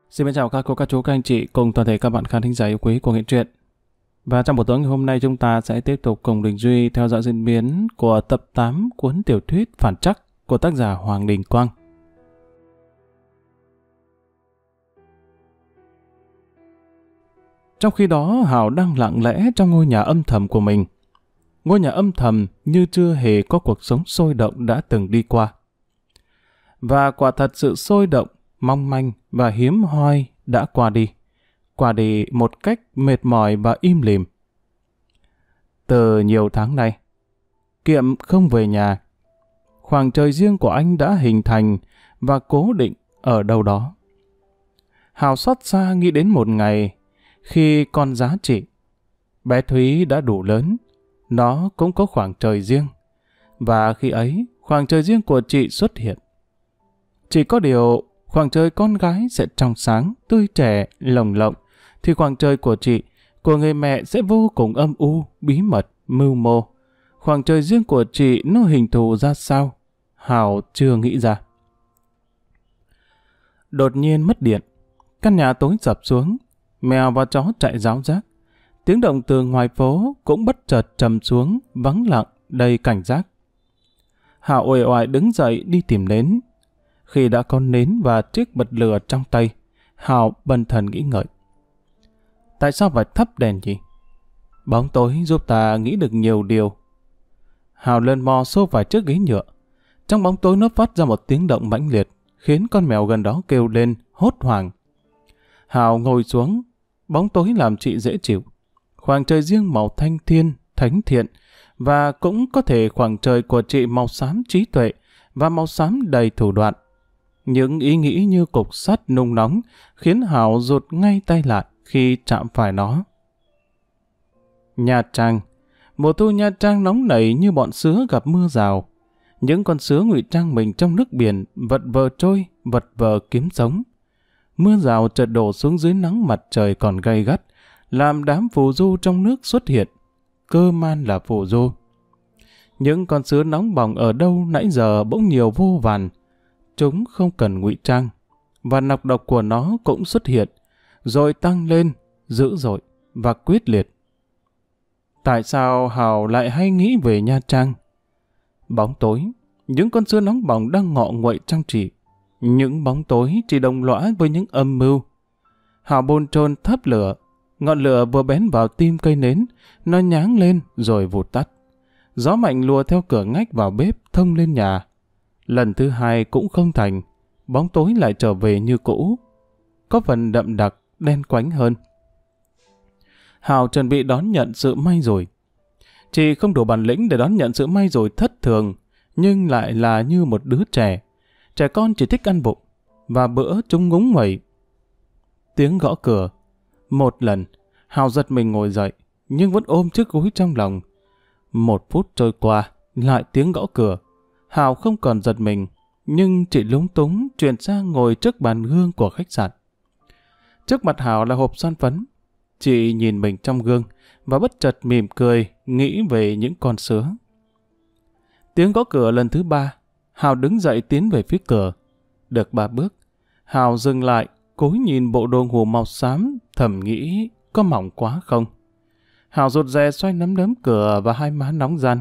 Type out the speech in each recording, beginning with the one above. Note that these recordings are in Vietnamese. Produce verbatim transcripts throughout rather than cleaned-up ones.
Xin chào các cô, các chú, các anh chị cùng toàn thể các bạn khán thính giả yêu quý của Nghệ Truyện. Và trong buổi tối ngày hôm nay chúng ta sẽ tiếp tục cùng Đình Duy theo dõi diễn biến của tập tám cuốn tiểu thuyết Phản Trắc của tác giả Hoàng Đình Quang. Trong khi đó, Hào đang lặng lẽ trong ngôi nhà âm thầm của mình. Ngôi nhà âm thầm như chưa hề có cuộc sống sôi động đã từng đi qua. Và quả thật sự sôi động, mong manh và hiếm hoi đã qua đi. Qua đi một cách mệt mỏi và im lìm. Từ nhiều tháng nay, Kiệm không về nhà. Khoảng trời riêng của anh đã hình thành và cố định ở đâu đó. Hào xót xa nghĩ đến một ngày khi con giá trị, bé Thúy đã đủ lớn, nó cũng có khoảng trời riêng. Và khi ấy, khoảng trời riêng của chị xuất hiện. Chỉ có điều, khoảng trời con gái sẽ trong sáng, tươi trẻ, lồng lộng, thì khoảng trời của chị, của người mẹ sẽ vô cùng âm u, bí mật, mưu mô. Khoảng trời riêng của chị nó hình thù ra sao? Hào chưa nghĩ ra. Đột nhiên mất điện, căn nhà tối sập xuống, mèo và chó chạy ráo rác. Tiếng động từ ngoài phố cũng bất chợt trầm xuống, vắng lặng, đầy cảnh giác. Hào uể oải đứng dậy đi tìm nến. Khi đã có nến và chiếc bật lửa trong tay, Hào bần thần nghĩ ngợi. Tại sao phải thắp đèn nhỉ? Bóng tối giúp ta nghĩ được nhiều điều. Hào lần mò xô vài chiếc ghế nhựa. Trong bóng tối nó phát ra một tiếng động mãnh liệt, khiến con mèo gần đó kêu lên, hốt hoảng. Hào ngồi xuống, bóng tối làm chị dễ chịu. Khoảng trời riêng màu thanh thiên, thánh thiện, và cũng có thể khoảng trời của chị màu xám trí tuệ và màu xám đầy thủ đoạn. Những ý nghĩ như cục sắt nung nóng khiến Hào rụt ngay tay lại khi chạm phải nó. Nha Trang. Mùa thu Nha Trang nóng nảy như bọn sứa gặp mưa rào. Những con sứa ngụy trang mình trong nước biển, vật vờ trôi, vật vờ kiếm sống. Mưa rào chợt đổ xuống dưới nắng mặt trời còn gay gắt, làm đám phù du trong nước xuất hiện. Cơ man là phù du. Những con sứa nóng bỏng ở đâu nãy giờ bỗng nhiều vô vàn. Chúng không cần ngụy trang, và nọc độc của nó cũng xuất hiện, rồi tăng lên, dữ dội và quyết liệt. Tại sao Hào lại hay nghĩ về Nha Trang? Bóng tối, những con sứa nóng bỏng đang ngọ nguậy trong chị. Những bóng tối chỉ đồng lõa với những âm mưu. Hào bồn chồn thắp lửa, ngọn lửa vừa bén vào tim cây nến, nó nháng lên rồi vụt tắt. Gió mạnh lùa theo cửa ngách vào bếp thông lên nhà. Lần thứ hai cũng không thành, bóng tối lại trở về như cũ, có phần đậm đặc, đen quánh hơn. Hào chuẩn bị đón nhận sự may rủi. Chị không đủ bản lĩnh để đón nhận sự may rủi thất thường, nhưng lại là như một đứa trẻ. Trẻ con chỉ thích ăn vụng, và bữa chúng ngúng nguẩy. Tiếng gõ cửa. Một lần, Hào giật mình ngồi dậy, nhưng vẫn ôm chiếc gối trong lòng. Một phút trôi qua, lại tiếng gõ cửa. Hào không còn giật mình, nhưng chị lúng túng chuyển sang ngồi trước bàn gương của khách sạn. Trước mặt Hào là hộp son phấn. Chị nhìn mình trong gương và bất chợt mỉm cười, nghĩ về những con sứa. Tiếng gõ cửa lần thứ ba, Hào đứng dậy tiến về phía cửa. Được ba bước, Hào dừng lại, cúi nhìn bộ đồ ngủ màu xám, thầm nghĩ có mỏng quá không. Hào rụt rè xoay nắm đấm cửa và hai má nóng ran.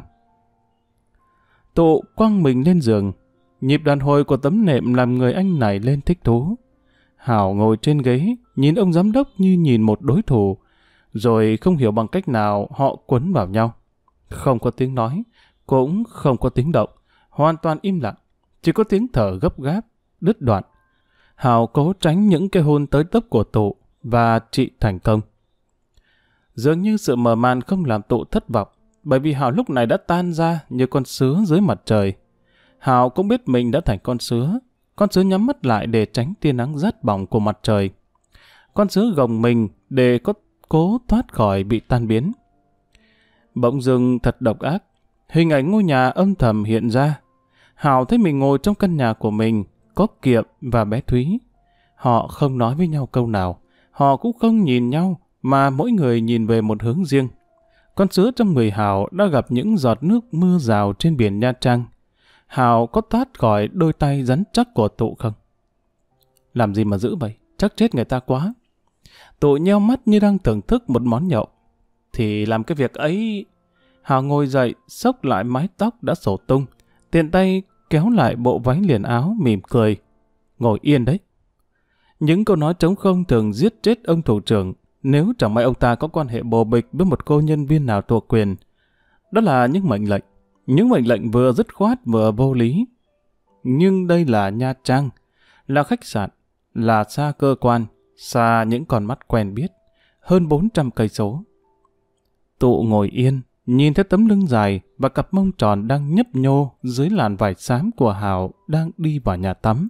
Tụ quăng mình lên giường, nhịp đàn hồi của tấm nệm làm người anh nảy lên thích thú. Hào ngồi trên ghế, nhìn ông giám đốc như nhìn một đối thủ, rồi không hiểu bằng cách nào họ quấn vào nhau. Không có tiếng nói, cũng không có tiếng động, hoàn toàn im lặng, chỉ có tiếng thở gấp gáp, đứt đoạn. Hào cố tránh những cái hôn tới tấp của Tụ, và chị thành công. Dường như sự mở màn không làm Tụ thất vọng, bởi vì Hào lúc này đã tan ra như con sứa dưới mặt trời. Hào cũng biết mình đã thành con sứa. Con sứa nhắm mắt lại để tránh tia nắng rát bỏng của mặt trời. Con sứa gồng mình để có cố thoát khỏi bị tan biến. Bỗng dưng thật độc ác, hình ảnh ngôi nhà âm thầm hiện ra. Hào thấy mình ngồi trong căn nhà của mình, có Kiệm và bé Thúy. Họ không nói với nhau câu nào, họ cũng không nhìn nhau, mà mỗi người nhìn về một hướng riêng. Con sứa trong người Hào đã gặp những giọt nước mưa rào trên biển Nha Trang. Hào có thoát khỏi đôi tay rắn chắc của Tụ không? Làm gì mà giữ vậy? chắc chết người ta quá. Tụ nheo mắt như đang thưởng thức một món nhậu. Thì làm cái việc ấy... Hào ngồi dậy, xốc lại mái tóc đã xổ tung, tiện tay kéo lại bộ váy liền áo, mỉm cười. Ngồi yên đấy. Những câu nói trống không thường giết chết ông thủ trưởng nếu chẳng may ông ta có quan hệ bồ bịch với một cô nhân viên nào thuộc quyền. Đó là những mệnh lệnh. Những mệnh lệnh vừa dứt khoát vừa vô lý. Nhưng đây là Nha Trang, là khách sạn, là xa cơ quan, xa những con mắt quen biết, hơn bốn trăm cây số. Tụ ngồi yên, nhìn thấy tấm lưng dài và cặp mông tròn đang nhấp nhô dưới làn vải xám của Hào đang đi vào nhà tắm.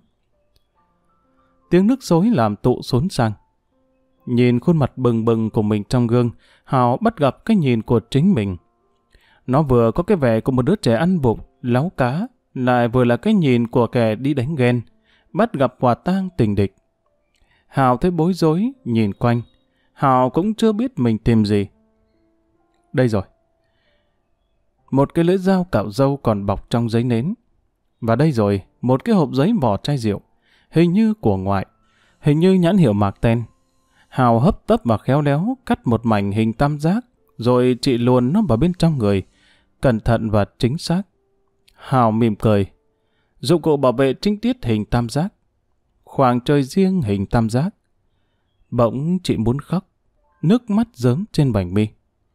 Tiếng nước xối làm Tụ xốn sang. Nhìn khuôn mặt bừng bừng của mình trong gương, Hào bắt gặp cái nhìn của chính mình. Nó vừa có cái vẻ của một đứa trẻ ăn vụng, láu cá, lại vừa là cái nhìn của kẻ đi đánh ghen, bắt gặp quả tang tình địch. Hào thấy bối rối, nhìn quanh. Hào cũng chưa biết mình tìm gì. Đây rồi. Một cái lưỡi dao cạo râu còn bọc trong giấy nến. Và đây rồi, một cái hộp giấy vỏ chai rượu, hình như của ngoại, hình như nhãn hiệu Mạc Ten. Hào hấp tấp và khéo léo cắt một mảnh hình tam giác, rồi chị luồn nó vào bên trong người, cẩn thận và chính xác. Hào mỉm cười. Dụng cụ bảo vệ trinh tiết hình tam giác, khoảng trời riêng hình tam giác. Bỗng chị muốn khóc, nước mắt rớm trên vành mi.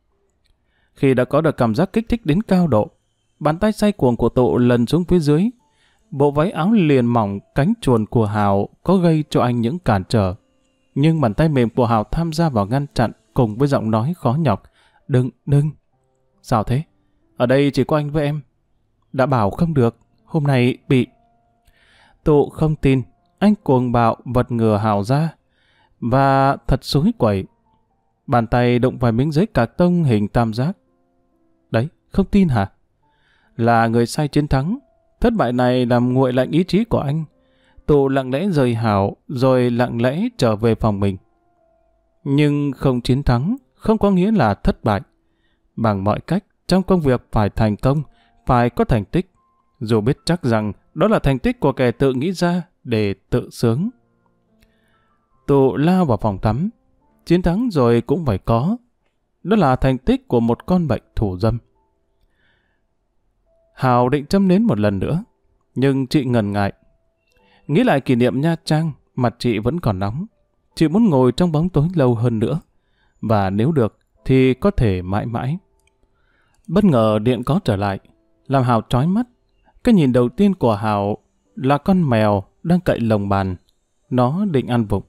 Khi đã có được cảm giác kích thích đến cao độ, bàn tay say cuồng của Tụ lần xuống phía dưới. Bộ váy áo liền mỏng cánh chuồn của Hào có gây cho anh những cản trở. Nhưng bàn tay mềm của Hào tham gia vào ngăn chặn cùng với giọng nói khó nhọc. Đừng, đừng. Sao thế? Ở đây chỉ có anh với em. Đã bảo không được, hôm nay bị... Tụ không tin, anh cuồng bạo vật ngừa Hào ra. Và thật xúi quẩy. Bàn tay đụng vài miếng giấy cạc tông hình tam giác. Đấy, không tin hả? Là người say chiến thắng. Thất bại này làm nguội lạnh ý chí của anh. Tụ lặng lẽ rời Hào, rồi lặng lẽ trở về phòng mình. Nhưng không chiến thắng, không có nghĩa là thất bại. Bằng mọi cách, trong công việc phải thành công, phải có thành tích. Dù biết chắc rằng đó là thành tích của kẻ tự nghĩ ra để tự sướng. Tụ lao vào phòng tắm. Chiến thắng rồi cũng phải có. Đó là thành tích của một con bệnh thủ dâm. Hào định châm nến một lần nữa, nhưng chị ngần ngại. Nghĩ lại kỷ niệm Nha Trang, mặt chị vẫn còn nóng. Chị muốn ngồi trong bóng tối lâu hơn nữa. Và nếu được, thì có thể mãi mãi. Bất ngờ điện có trở lại, làm Hào chói mắt. Cái nhìn đầu tiên của Hào là con mèo đang cậy lồng bàn. Nó định ăn vụng.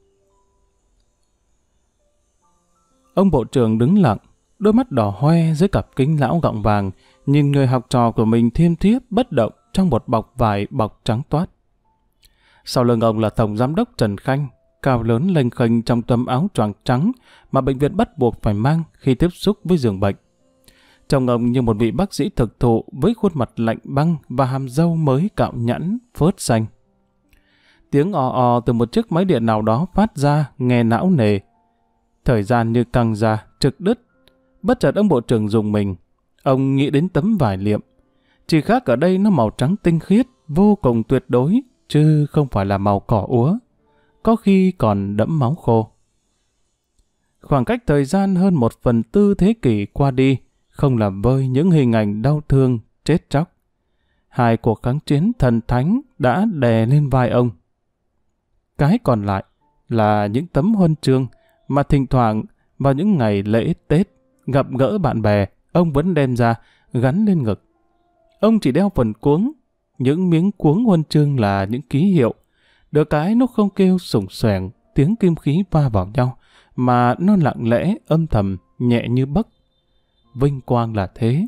Ông bộ trưởng đứng lặng, đôi mắt đỏ hoe dưới cặp kính lão gọng vàng, nhìn người học trò của mình thiêm thiếp bất động trong một bọc vải bọc trắng toát. Sau lưng ông là tổng giám đốc Trần Khanh, cao lớn lênh khênh trong tấm áo choàng trắng mà bệnh viện bắt buộc phải mang khi tiếp xúc với giường bệnh. Trông ông như một vị bác sĩ thực thụ với khuôn mặt lạnh băng và hàm râu mới cạo nhẵn, phớt xanh. Tiếng ò ò từ một chiếc máy điện nào đó phát ra nghe não nề. Thời gian như căng ra, trực đứt. Bất chợt ông bộ trưởng rùng mình. Ông nghĩ đến tấm vải liệm. Chỉ khác ở đây nó màu trắng tinh khiết, vô cùng tuyệt đối, chứ không phải là màu cỏ úa. Có khi còn đẫm máu khô. Khoảng cách thời gian hơn một phần tư thế kỷ qua đi, không làm vơi những hình ảnh đau thương, chết chóc. Hai cuộc kháng chiến thần thánh đã đè lên vai ông. Cái còn lại là những tấm huân chương mà thỉnh thoảng vào những ngày lễ Tết, gặp gỡ bạn bè, ông vẫn đem ra, gắn lên ngực. Ông chỉ đeo phần cuống, những miếng cuống huân chương là những ký hiệu. Được cái nó không kêu sủng soẻng, tiếng kim khí va vào nhau, mà nó lặng lẽ, âm thầm, nhẹ như bấc. Vinh quang là thế.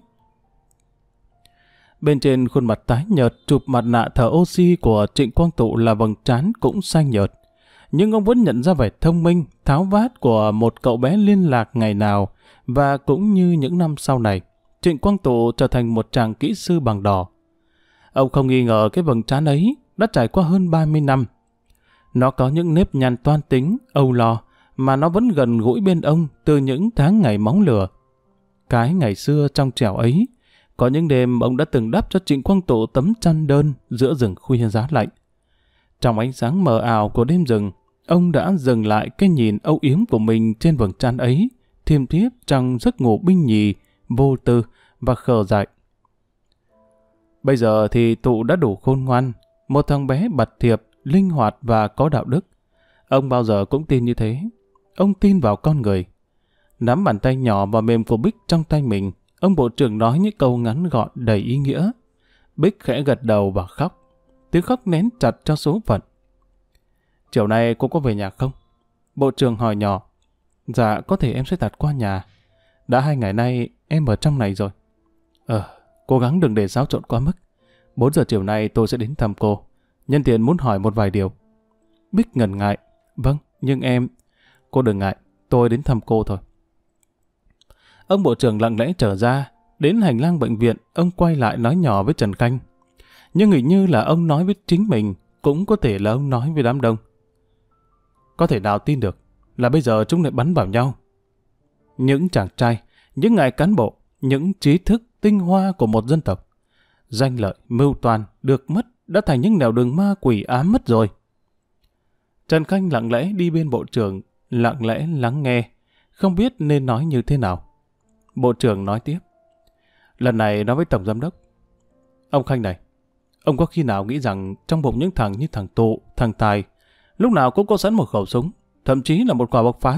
Bên trên khuôn mặt tái nhợt chụp mặt nạ thở oxy của Trịnh Quang Tụ là vầng trán cũng xanh nhợt. Nhưng ông vẫn nhận ra vẻ thông minh, tháo vát của một cậu bé liên lạc ngày nào, và cũng như những năm sau này, Trịnh Quang Tụ trở thành một chàng kỹ sư bằng đỏ. Ông không nghi ngờ cái vầng trán ấy đã trải qua hơn ba mươi năm. Nó có những nếp nhăn toan tính, âu lo, mà nó vẫn gần gũi bên ông từ những tháng ngày máu lửa. Cái ngày xưa trong trẻo ấy, có những đêm ông đã từng đắp cho Trịnh Quang Tụ tấm chăn đơn giữa rừng khuya giá lạnh. Trong ánh sáng mờ ảo của đêm rừng, ông đã dừng lại cái nhìn âu yếm của mình trên vầng trán ấy, thiêm thiếp trong giấc ngủ binh nhì, vô tư và khờ dại. Bây giờ thì tụ đã đủ khôn ngoan, một thằng bé bật thiệp, linh hoạt và có đạo đức. Ông bao giờ cũng tin như thế. Ông tin vào con người. Nắm bàn tay nhỏ và mềm của Bích trong tay mình, ông bộ trưởng nói những câu ngắn gọn đầy ý nghĩa. Bích khẽ gật đầu và khóc. Tiếng khóc nén chặt cho số phận. Chiều nay cô có về nhà không? Bộ trưởng hỏi nhỏ. Dạ, có thể em sẽ tạt qua nhà. Đã hai ngày nay em ở trong này rồi. Ờ, cố gắng đừng để xáo trộn quá mức. Bốn giờ chiều nay tôi sẽ đến thăm cô. Nhân tiện muốn hỏi một vài điều. Bích ngần ngại. Vâng, nhưng em... Cô đừng ngại, tôi đến thăm cô thôi. Ông bộ trưởng lặng lẽ trở ra. Đến hành lang bệnh viện, ông quay lại nói nhỏ với Trần Khanh. Nhưng hình như là ông nói với chính mình, cũng có thể là ông nói với đám đông. Có thể nào tin được là bây giờ chúng lại bắn vào nhau. Những chàng trai, những ngài cán bộ, những trí thức tinh hoa của một dân tộc. Danh lợi, mưu toàn, được mất, đã thành những nẻo đường ma quỷ ám mất rồi. Trần Khanh lặng lẽ đi bên bộ trưởng, lặng lẽ lắng nghe, không biết nên nói như thế nào. Bộ trưởng nói tiếp. Lần này nói với Tổng Giám đốc. Ông Khanh này, ông có khi nào nghĩ rằng trong bụng những thằng như thằng Tụ, thằng Tài, lúc nào cũng có sẵn một khẩu súng, thậm chí là một quả bộc phá?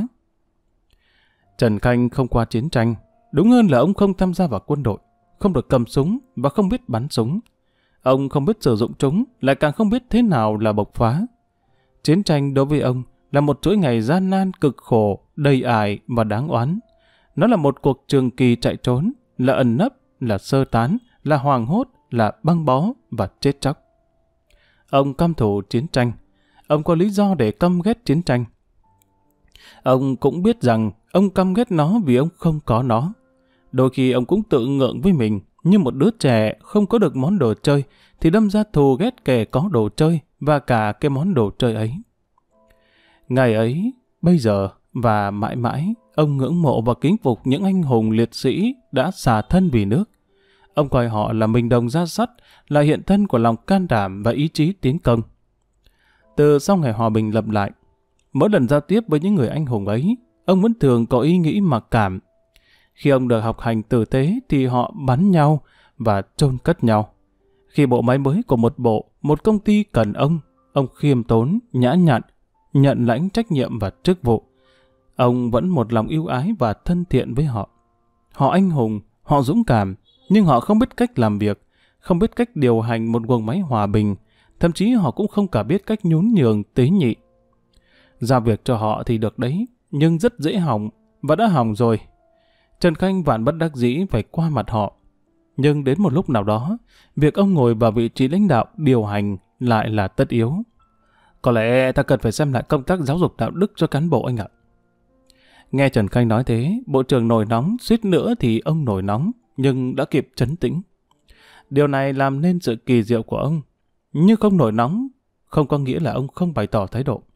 Trần Khanh không qua chiến tranh, đúng hơn là ông không tham gia vào quân đội, không được cầm súng và không biết bắn súng. Ông không biết sử dụng chúng, lại càng không biết thế nào là bộc phá. Chiến tranh đối với ông là một chuỗi ngày gian nan cực khổ, đầy ải và đáng oán. Nó là một cuộc trường kỳ chạy trốn, là ẩn nấp, là sơ tán, là hoảng hốt, là băng bó và chết chóc. Ông căm thù chiến tranh. Ông có lý do để căm ghét chiến tranh. Ông cũng biết rằng ông căm ghét nó vì ông không có nó. Đôi khi ông cũng tự ngượng với mình, như một đứa trẻ không có được món đồ chơi thì đâm ra thù ghét kẻ có đồ chơi và cả cái món đồ chơi ấy. Ngày ấy, bây giờ và mãi mãi, ông ngưỡng mộ và kính phục những anh hùng liệt sĩ đã xả thân vì nước. Ông coi họ là mình đồng ra sắt, là hiện thân của lòng can đảm và ý chí tiến công. Từ sau ngày hòa bình lập lại, mỗi lần giao tiếp với những người anh hùng ấy, ông vẫn thường có ý nghĩ mặc cảm. Khi ông được học hành tử tế thì họ bắn nhau và chôn cất nhau. Khi bộ máy mới của một bộ, một công ty cần ông, ông khiêm tốn, nhã nhặn, nhận lãnh trách nhiệm và chức vụ. Ông vẫn một lòng yêu ái và thân thiện với họ. Họ anh hùng, họ dũng cảm, nhưng họ không biết cách làm việc, không biết cách điều hành một guồng máy hòa bình, thậm chí họ cũng không cả biết cách nhún nhường tế nhị. Giao việc cho họ thì được đấy, nhưng rất dễ hỏng, và đã hỏng rồi. Trần Khanh vạn bất đắc dĩ phải qua mặt họ. Nhưng đến một lúc nào đó, việc ông ngồi vào vị trí lãnh đạo điều hành lại là tất yếu. Có lẽ ta cần phải xem lại công tác giáo dục đạo đức cho cán bộ anh ạ. Nghe Trần Khanh nói thế, bộ trưởng nổi nóng, suýt nữa thì ông nổi nóng, nhưng đã kịp trấn tĩnh. Điều này làm nên sự kỳ diệu của ông. Nhưng không nổi nóng, không có nghĩa là ông không bày tỏ thái độ.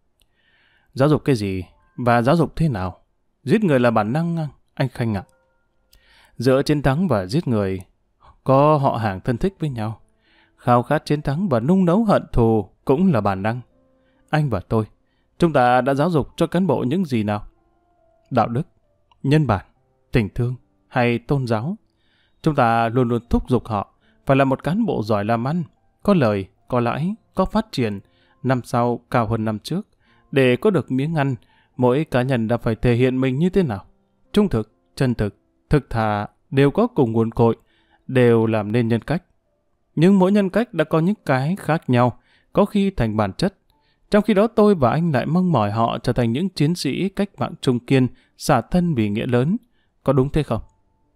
Giáo dục cái gì? Và giáo dục thế nào? Giết người là bản năng, anh Khanh ạ. Giữa chiến thắng và giết người, có họ hàng thân thích với nhau. Khao khát chiến thắng và nung nấu hận thù cũng là bản năng. Anh và tôi, chúng ta đã giáo dục cho cán bộ những gì nào? Đạo đức, nhân bản, tình thương hay tôn giáo? Chúng ta luôn luôn thúc giục họ phải là một cán bộ giỏi làm ăn, có lời, có lãi, có phát triển, năm sau cao hơn năm trước. Để có được miếng ăn, mỗi cá nhân đã phải thể hiện mình như thế nào? Trung thực, chân thực, thực thà đều có cùng nguồn cội, đều làm nên nhân cách. Nhưng mỗi nhân cách đã có những cái khác nhau, có khi thành bản chất. Trong khi đó tôi và anh lại mong mỏi họ trở thành những chiến sĩ cách mạng trung kiên, xả thân vì nghĩa lớn. Có đúng thế không?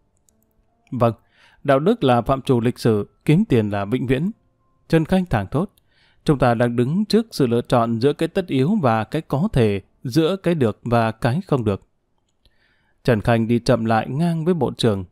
Vâng, đạo đức là phạm trù lịch sử, kiếm tiền là vĩnh viễn. Trần Khanh thẳng thốt, chúng ta đang đứng trước sự lựa chọn giữa cái tất yếu và cái có thể, giữa cái được và cái không được. Trần Khanh đi chậm lại ngang với bộ trưởng.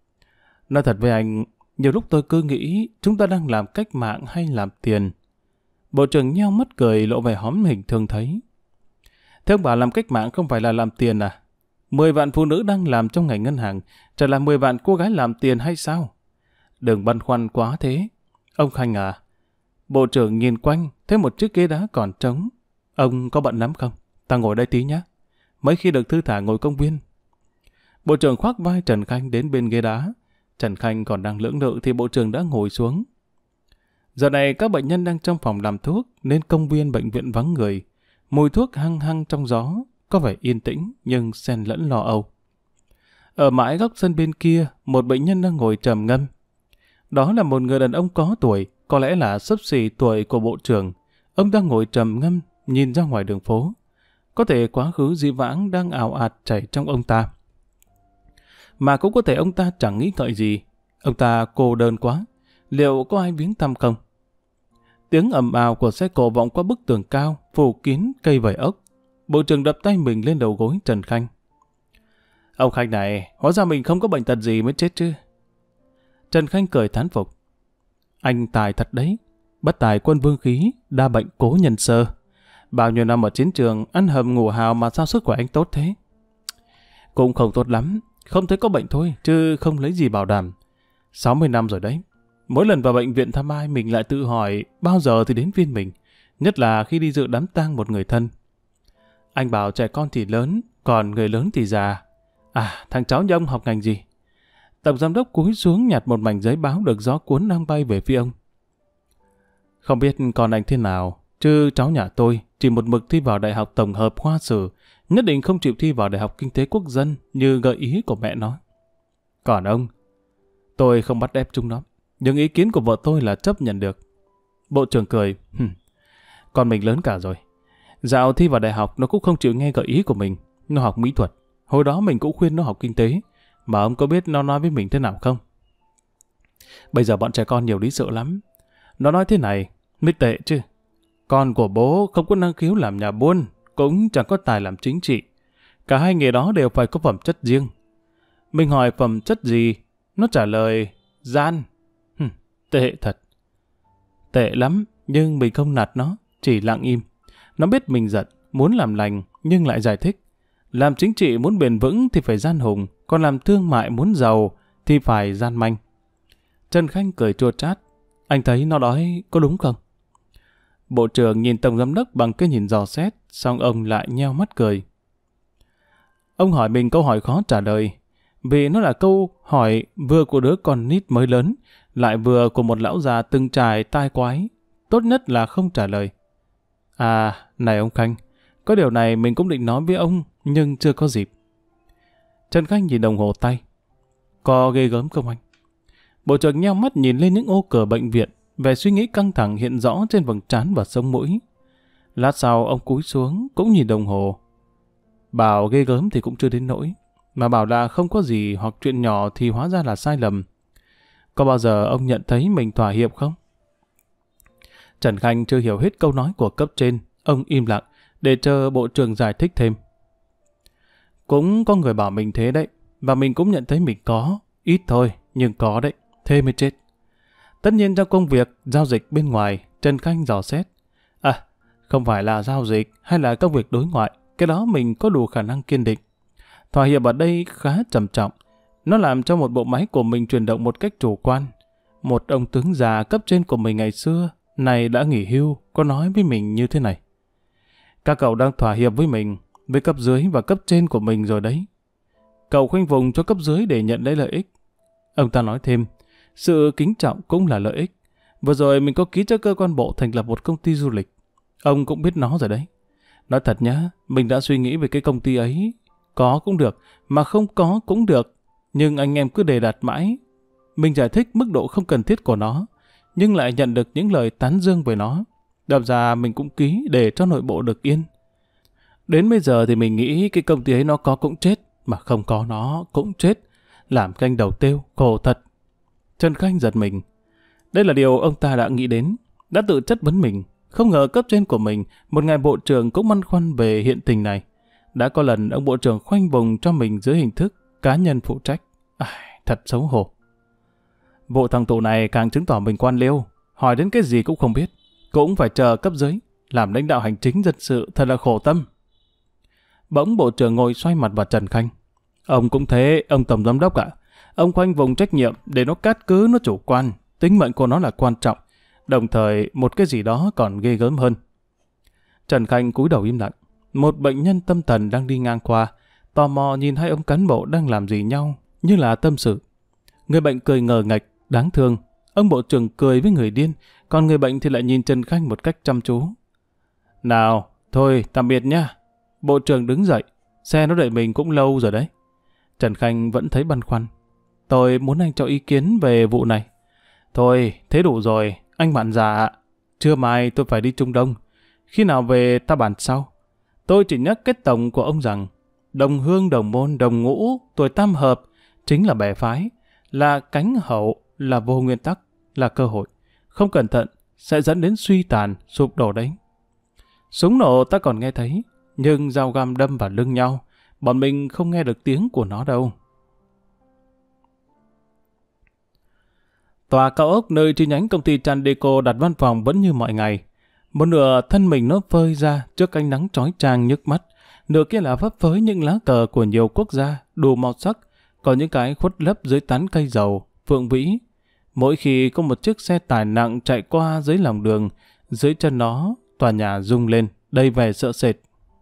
Nói thật với anh, nhiều lúc tôi cứ nghĩ chúng ta đang làm cách mạng hay làm tiền. Bộ trưởng nheo mắt cười lộ vẻ hóm hình thường thấy. Thế ông bảo làm cách mạng không phải là làm tiền à? Mười vạn phụ nữ đang làm trong ngành ngân hàng, chả là mười vạn cô gái làm tiền hay sao? Đừng băn khoăn quá thế. Ông Khanh à, bộ trưởng nhìn quanh, thấy một chiếc ghế đá còn trống. Ông có bận lắm không? Ta ngồi đây tí nhé. Mấy khi được thư thả ngồi công viên. Bộ trưởng khoác vai Trần Khanh đến bên ghế đá. Trần Khanh còn đang lưỡng lự thì bộ trưởng đã ngồi xuống. Giờ này các bệnh nhân đang trong phòng làm thuốc nên công viên bệnh viện vắng người. Mùi thuốc hăng hăng trong gió, có vẻ yên tĩnh nhưng xen lẫn lo âu. Ở mãi góc sân bên kia, một bệnh nhân đang ngồi trầm ngâm. Đó là một người đàn ông có tuổi, có lẽ là xấp xỉ tuổi của bộ trưởng. Ông đang ngồi trầm ngâm, nhìn ra ngoài đường phố. Có thể quá khứ dĩ vãng đang ào ạt chảy trong ông ta. Mà cũng có thể ông ta chẳng nghĩ ngợi gì. Ông ta cô đơn quá. Liệu có ai viếng thăm không? Tiếng ầm ào của xe cộ vọng qua bức tường cao, phủ kín cây vảy ốc. Bộ trưởng đập tay mình lên đầu gối Trần Khanh. Ông Khanh này, hóa ra mình không có bệnh tật gì mới chết chứ. Trần Khanh cười thán phục. Anh tài thật đấy. Bất tài quân vương khí, đa bệnh cố nhân sơ. Bao nhiêu năm ở chiến trường, ăn hầm ngủ hào mà sao sức của anh tốt thế? Cũng không tốt lắm, không thấy có bệnh thôi, chứ không lấy gì bảo đảm. sáu mươi năm rồi đấy. Mỗi lần vào bệnh viện thăm ai mình lại tự hỏi bao giờ thì đến phiên mình, nhất là khi đi dự đám tang một người thân. Anh bảo trẻ con thì lớn, còn người lớn thì già. À, thằng cháu nhà ông học ngành gì? Tổng giám đốc cúi xuống nhặt một mảnh giấy báo được gió cuốn đang bay về phía ông. Không biết con anh thế nào, chứ cháu nhà tôi chỉ một mực thi vào Đại học Tổng hợp Khoa Sử, nhất định không chịu thi vào Đại học Kinh tế Quốc dân như gợi ý của mẹ nó. Còn ông, tôi không bắt ép chúng nó, nhưng ý kiến của vợ tôi là chấp nhận được. Bộ trưởng cười, con mình lớn cả rồi. Dạo thi vào đại học nó cũng không chịu nghe gợi ý của mình, nó học mỹ thuật. Hồi đó mình cũng khuyên nó học kinh tế, mà ông có biết nó nói với mình thế nào không? Bây giờ bọn trẻ con nhiều lý sự lắm. Nó nói thế này, mới tệ chứ. Con của bố không có năng khiếu làm nhà buôn, cũng chẳng có tài làm chính trị. Cả hai nghề đó đều phải có phẩm chất riêng. Mình hỏi phẩm chất gì? Nó trả lời, gian. Hừm, tệ thật. Tệ lắm, nhưng mình không nạt nó, chỉ lặng im. Nó biết mình giận, muốn làm lành, nhưng lại giải thích. Làm chính trị muốn bền vững thì phải gian hùng, còn làm thương mại muốn giàu thì phải gian manh. Trần Khanh cười chua chát. Anh thấy nó nói có đúng không? Bộ trưởng nhìn tổng giám đốc bằng cái nhìn dò xét, xong ông lại nheo mắt cười. Ông hỏi mình câu hỏi khó trả lời, vì nó là câu hỏi vừa của đứa con nít mới lớn, lại vừa của một lão già từng trải tai quái. Tốt nhất là không trả lời. À, này ông Khanh, có điều này mình cũng định nói với ông, nhưng chưa có dịp. Trần Khanh nhìn đồng hồ tay. Có ghê gớm không anh? Bộ trưởng nheo mắt nhìn lên những ô cửa bệnh viện, vẻ suy nghĩ căng thẳng hiện rõ trên vầng trán và sống mũi. Lát sau ông cúi xuống, cũng nhìn đồng hồ. Bảo ghê gớm thì cũng chưa đến nỗi, mà bảo là không có gì hoặc chuyện nhỏ thì hóa ra là sai lầm. Có bao giờ ông nhận thấy mình thỏa hiệp không? Trần Khanh chưa hiểu hết câu nói của cấp trên, ông im lặng để chờ bộ trưởng giải thích thêm. Cũng có người bảo mình thế đấy, và mình cũng nhận thấy mình có, ít thôi, nhưng có đấy, thế mới chết. Tất nhiên trong công việc, giao dịch bên ngoài, Trần Khanh dò xét. À, không phải là giao dịch hay là công việc đối ngoại, cái đó mình có đủ khả năng kiên định. Thỏa hiệp ở đây khá trầm trọng, nó làm cho một bộ máy của mình chuyển động một cách chủ quan. Một ông tướng già cấp trên của mình ngày xưa, này đã nghỉ hưu, có nói với mình như thế này. Các cậu đang thỏa hiệp với mình, với cấp dưới và cấp trên của mình rồi đấy. Cậu khoanh vùng cho cấp dưới để nhận lấy lợi ích. Ông ta nói thêm, sự kính trọng cũng là lợi ích. Vừa rồi mình có ký cho cơ quan bộ thành lập một công ty du lịch. Ông cũng biết nó rồi đấy. Nói thật nhá, mình đã suy nghĩ về cái công ty ấy. Có cũng được, mà không có cũng được. Nhưng anh em cứ đề đạt mãi. Mình giải thích mức độ không cần thiết của nó, nhưng lại nhận được những lời tán dương về nó. Đâm ra mình cũng ký để cho nội bộ được yên. Đến bây giờ thì mình nghĩ cái công ty ấy nó có cũng chết, mà không có nó cũng chết. Làm canh đầu têu, khổ thật. Trần Khanh giật mình. Đây là điều ông ta đã nghĩ đến, đã tự chất vấn mình. Không ngờ cấp trên của mình, một ngài bộ trưởng cũng băn khoăn về hiện tình này. Đã có lần ông bộ trưởng khoanh vùng cho mình dưới hình thức cá nhân phụ trách. À, thật xấu hổ. Vụ thằng tụ này càng chứng tỏ mình quan liêu, hỏi đến cái gì cũng không biết, cũng phải chờ cấp dưới, làm lãnh đạo hành chính dân sự thật là khổ tâm. Bỗng bộ trưởng ngồi xoay mặt vào Trần Khanh. Ông cũng thế, ông tổng giám đốc ạ. Ông khoanh vùng trách nhiệm để nó cát cứ nó chủ quan, tính mệnh của nó là quan trọng, đồng thời một cái gì đó còn ghê gớm hơn. Trần Khanh cúi đầu im lặng. Một bệnh nhân tâm thần đang đi ngang qua, tò mò nhìn hai ông cán bộ đang làm gì nhau, như là tâm sự. Người bệnh cười ngờ ngạch, đáng thương. Ông bộ trưởng cười với người điên, còn người bệnh thì lại nhìn Trần Khanh một cách chăm chú. Nào, thôi, tạm biệt nhá. Bộ trưởng đứng dậy, xe nó đợi mình cũng lâu rồi đấy. Trần Khanh vẫn thấy băn khoăn. Tôi muốn anh cho ý kiến về vụ này. Thôi, thế đủ rồi, anh bạn già ạ. Trưa mai tôi phải đi Trung Đông. Khi nào về ta bàn sau. Tôi chỉ nhắc kết tổng của ông rằng đồng hương, đồng môn, đồng ngũ, tuổi tam hợp chính là bè phái, là cánh hậu, là vô nguyên tắc, là cơ hội. Không cẩn thận sẽ dẫn đến suy tàn, sụp đổ đấy. Súng nổ ta còn nghe thấy, nhưng dao găm đâm vào lưng nhau, bọn mình không nghe được tiếng của nó đâu. Tòa cao ốc nơi chi nhánh công ty Chandeco đặt văn phòng vẫn như mọi ngày. Một nửa thân mình nó phơi ra trước ánh nắng chói chang nhức mắt, nửa kia là phấp phới những lá cờ của nhiều quốc gia đủ màu sắc, còn những cái khuất lấp dưới tán cây dầu, phượng vĩ. Mỗi khi có một chiếc xe tải nặng chạy qua dưới lòng đường, dưới chân nó tòa nhà rung lên, đầy vẻ sợ sệt.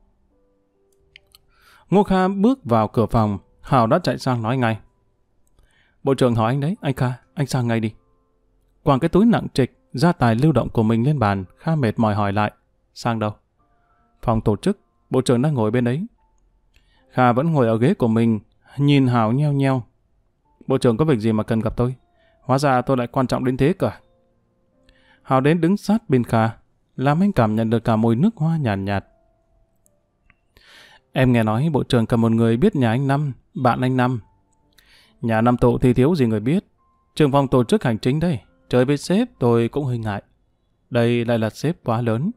Ngô Kha bước vào cửa phòng, Hào đã chạy sang nói ngay. Bộ trưởng hỏi anh đấy, anh Kha, anh sang ngay đi. Quàng cái túi nặng trịch, gia tài lưu động của mình lên bàn, Kha mệt mỏi hỏi lại. Sang đâu? Phòng tổ chức, bộ trưởng đang ngồi bên đấy. Kha vẫn ngồi ở ghế của mình, nhìn Hào nheo nheo. Bộ trưởng có việc gì mà cần gặp tôi? Hóa ra tôi lại quan trọng đến thế cả. Hào đến đứng sát bên Kha, làm anh cảm nhận được cả mùi nước hoa nhàn nhạt, nhạt. Em nghe nói bộ trưởng cần một người biết nhà anh Năm, bạn anh Năm. Nhà Năm Tụ thì thiếu gì người biết. Trưởng phòng tổ chức hành chính đây, chơi với sếp tôi cũng hơi ngại. Đây lại là sếp quá lớn.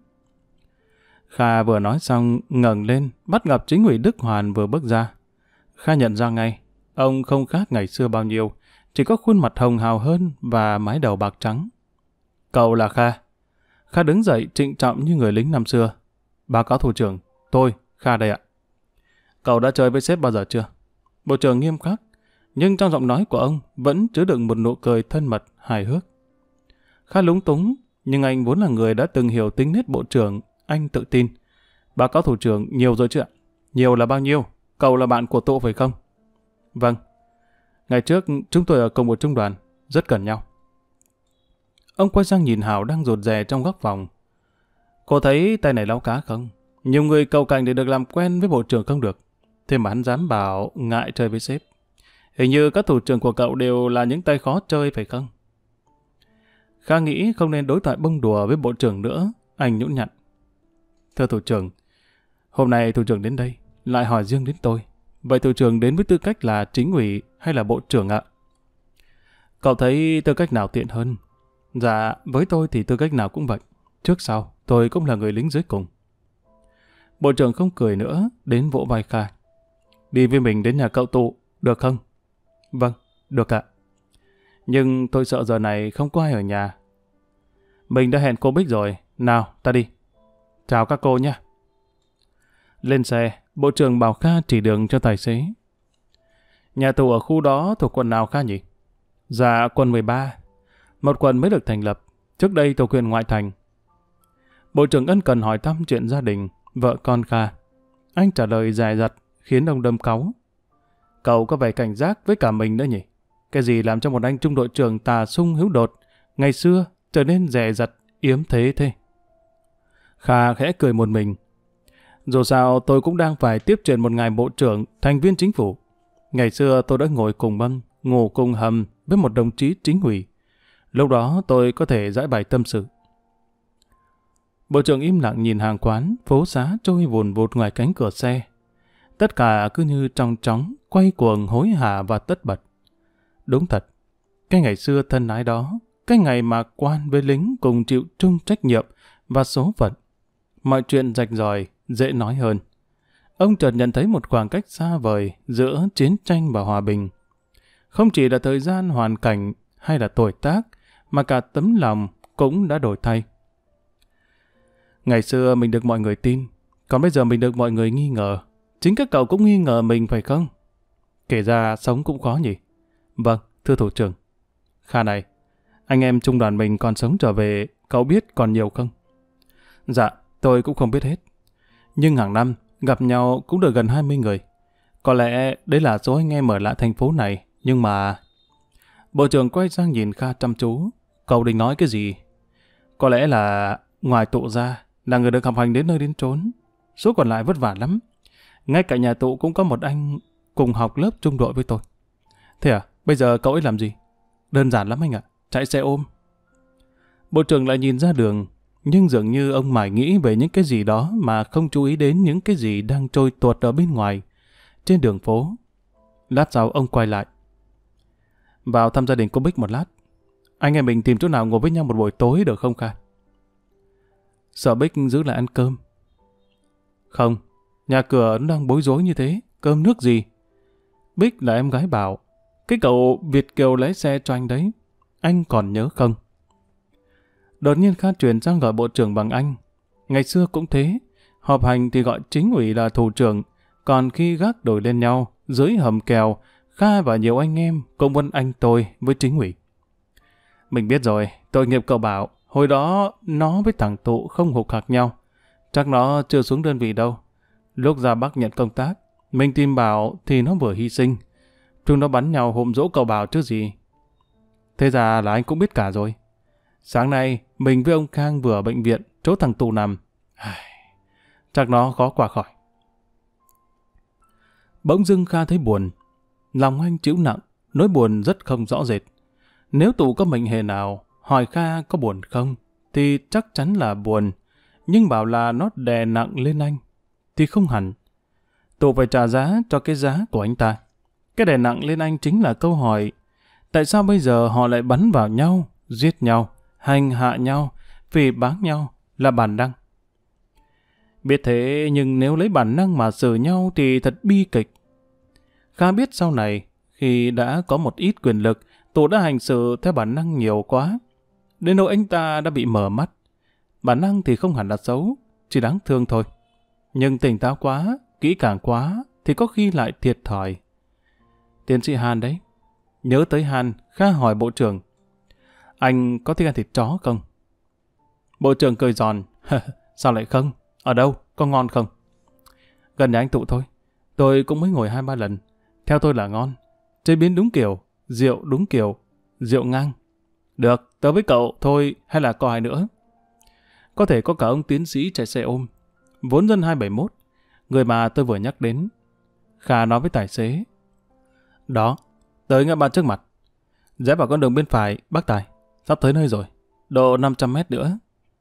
Kha vừa nói xong ngẩng lên, bắt gặp chính ủy Đức Hoàn vừa bước ra. Kha nhận ra ngay, ông không khác ngày xưa bao nhiêu, chỉ có khuôn mặt hồng hào hơn và mái đầu bạc trắng. Cậu là Kha. Kha đứng dậy trịnh trọng như người lính năm xưa. Báo cáo thủ trưởng, tôi, Kha đây ạ. Cậu đã chơi với sếp bao giờ chưa? Bộ trưởng nghiêm khắc, nhưng trong giọng nói của ông vẫn chứa đựng một nụ cười thân mật, hài hước. Kha lúng túng, nhưng anh vốn là người đã từng hiểu tính nết bộ trưởng, anh tự tin. Báo cáo thủ trưởng nhiều rồi chứ ạ? Nhiều là bao nhiêu? Cậu là bạn của Tụ phải không? Vâng. Ngày trước chúng tôi ở cùng một trung đoàn, rất cần nhau. Ông quay sang nhìn Hảo đang rụt rè trong góc phòng. Cô thấy tay này lau cá không? Nhiều người cầu cạnh để được làm quen với bộ trưởng không được. Thế mà hắn dám bảo ngại chơi với sếp. Hình như các thủ trưởng của cậu đều là những tay khó chơi phải không? Kha nghĩ không nên đối thoại bông đùa với bộ trưởng nữa. Anh nhũn nhặn. Thưa thủ trưởng, hôm nay thủ trưởng đến đây, lại hỏi riêng đến tôi. Vậy thủ trưởng đến với tư cách là chính ủy hay là bộ trưởng ạ? Cậu thấy tư cách nào tiện hơn? Dạ, với tôi thì tư cách nào cũng vậy. Trước sau, tôi cũng là người lính dưới cùng. Bộ trưởng không cười nữa, đến vỗ vai Kha. Đi với mình đến nhà cậu Tụ, được không? Vâng, được ạ. Nhưng tôi sợ giờ này không có ai ở nhà. Mình đã hẹn cô Bích rồi, nào, ta đi. Chào các cô nhé. Lên xe, bộ trưởng bảo Kha chỉ đường cho tài xế. Nhà Tụ ở khu đó thuộc quận nào Kha nhỉ? Dạ, quận mười ba. Một quận mới được thành lập, trước đây thuộc huyện ngoại thành. Bộ trưởng ân cần hỏi thăm chuyện gia đình, vợ con Kha. Anh trả lời dài dặt, khiến ông đâm cáu. Cậu có vẻ cảnh giác với cả mình nữa nhỉ? Cái gì làm cho một anh trung đội trưởng tà sung hữu đột, ngày xưa trở nên dè dặt, yếm thế thế? Kha khẽ cười một mình. Dù sao tôi cũng đang phải tiếp chuyện một ngài bộ trưởng, thành viên chính phủ. Ngày xưa tôi đã ngồi cùng băng, ngủ cùng hầm với một đồng chí chính ủy. Lúc đó tôi có thể giải bày tâm sự. Bộ trưởng im lặng nhìn hàng quán, phố xá trôi vùn vụt ngoài cánh cửa xe. Tất cả cứ như trong chóng, quay cuồng hối hả và tất bật. Đúng thật, cái ngày xưa thân ái đó, cái ngày mà quan với lính cùng chịu chung trách nhiệm và số phận. Mọi chuyện rạch ròi, dễ nói hơn. Ông chợt nhận thấy một khoảng cách xa vời giữa chiến tranh và hòa bình. Không chỉ là thời gian, hoàn cảnh hay là tuổi tác, mà cả tấm lòng cũng đã đổi thay. Ngày xưa mình được mọi người tin, còn bây giờ mình được mọi người nghi ngờ. Chính các cậu cũng nghi ngờ mình phải không? Kể ra sống cũng khó nhỉ? Vâng, thưa thủ trưởng. Kha này, anh em trung đoàn mình còn sống trở về, cậu biết còn nhiều không? Dạ, Tôi cũng không biết hết. Nhưng hàng năm, gặp nhau cũng được gần hai mươi người. Có lẽ đấy là số anh em ở lại thành phố này, nhưng mà... Bộ trưởng quay sang nhìn Kha chăm chú. Cậu định nói cái gì? Có lẽ là ngoài tụ ra, là người được học hành đến nơi đến chốn. Số còn lại vất vả lắm. Ngay cả nhà tụ cũng có một anh cùng học lớp trung đội với tôi. Thế à, bây giờ cậu ấy làm gì? Đơn giản lắm anh ạ, chạy xe ôm. Bộ trưởng lại nhìn ra đường, nhưng dường như ông mải nghĩ về những cái gì đó mà không chú ý đến những cái gì đang trôi tuột ở bên ngoài, trên đường phố. Lát sau ông quay lại. Vào thăm gia đình cô Bích một lát. Anh em mình tìm chỗ nào ngồi với nhau một buổi tối được không Kha? Sợ Bích giữ lại ăn cơm. Không, nhà cửa nó đang bối rối như thế, cơm nước gì? Bích là em gái bảo, cái cậu Việt kiều lái xe cho anh đấy, anh còn nhớ không? Đột nhiên Kha chuyển sang gọi bộ trưởng bằng anh. Ngày xưa cũng thế, họp hành thì gọi chính ủy là thủ trưởng, còn khi gác đổi lên nhau, dưới hầm kèo, Kha và nhiều anh em cũng vẫn anh tôi với chính ủy. Mình biết rồi, tội nghiệp cậu Bảo, hồi đó nó với thằng Tụ không hụt hạc nhau. Chắc nó chưa xuống đơn vị đâu. Lúc ra Bắc nhận công tác, mình tìm Bảo thì nó vừa hy sinh. Chúng nó bắn nhau hôm dỗ cậu Bảo chứ gì. Thế ra là anh cũng biết cả rồi. Sáng nay, mình với ông Khang vừa ở bệnh viện, chỗ thằng Tụ nằm. Chắc nó khó qua khỏi. Bỗng dưng Kha thấy buồn. Lòng anh chịu nặng, nỗi buồn rất không rõ rệt. Nếu Tụ có mệnh hệ nào, hỏi Kha có buồn không, thì chắc chắn là buồn. Nhưng bảo là nó đè nặng lên anh, thì không hẳn. Tụ phải trả giá cho cái giá của anh ta. Cái đè nặng lên anh chính là câu hỏi, tại sao bây giờ họ lại bắn vào nhau, giết nhau, hành hạ nhau, phỉ báng nhau là bản năng. Biết thế nhưng nếu lấy bản năng mà xử nhau thì thật bi kịch. Kha biết sau này, khi đã có một ít quyền lực, Tụ đã hành xử theo bản năng nhiều quá. Đến nỗi anh ta đã bị mở mắt. Bản năng thì không hẳn là xấu, chỉ đáng thương thôi. Nhưng tỉnh táo quá, kỹ càng quá, thì có khi lại thiệt thòi. Tiến sĩ Hàn đấy. Nhớ tới Hàn, Kha hỏi bộ trưởng, anh có thích ăn thịt chó không? Bộ trưởng cười giòn, sao lại không? Ở đâu? Có ngon không? Gần nhà anh Tụ thôi. Tôi cũng mới ngồi hai ba lần. Theo tôi là ngon. Chế biến đúng kiểu, rượu đúng kiểu, rượu ngang. Được, tớ với cậu thôi hay là có ai nữa? Có thể có cả ông tiến sĩ chạy xe ôm, vốn dân hai bảy mốt, người mà tôi vừa nhắc đến. Kha nói với tài xế. Đó, tới ngã ba trước mặt. Rẽ vào con đường bên phải, bác Tài. Sắp tới nơi rồi, độ năm trăm mét nữa.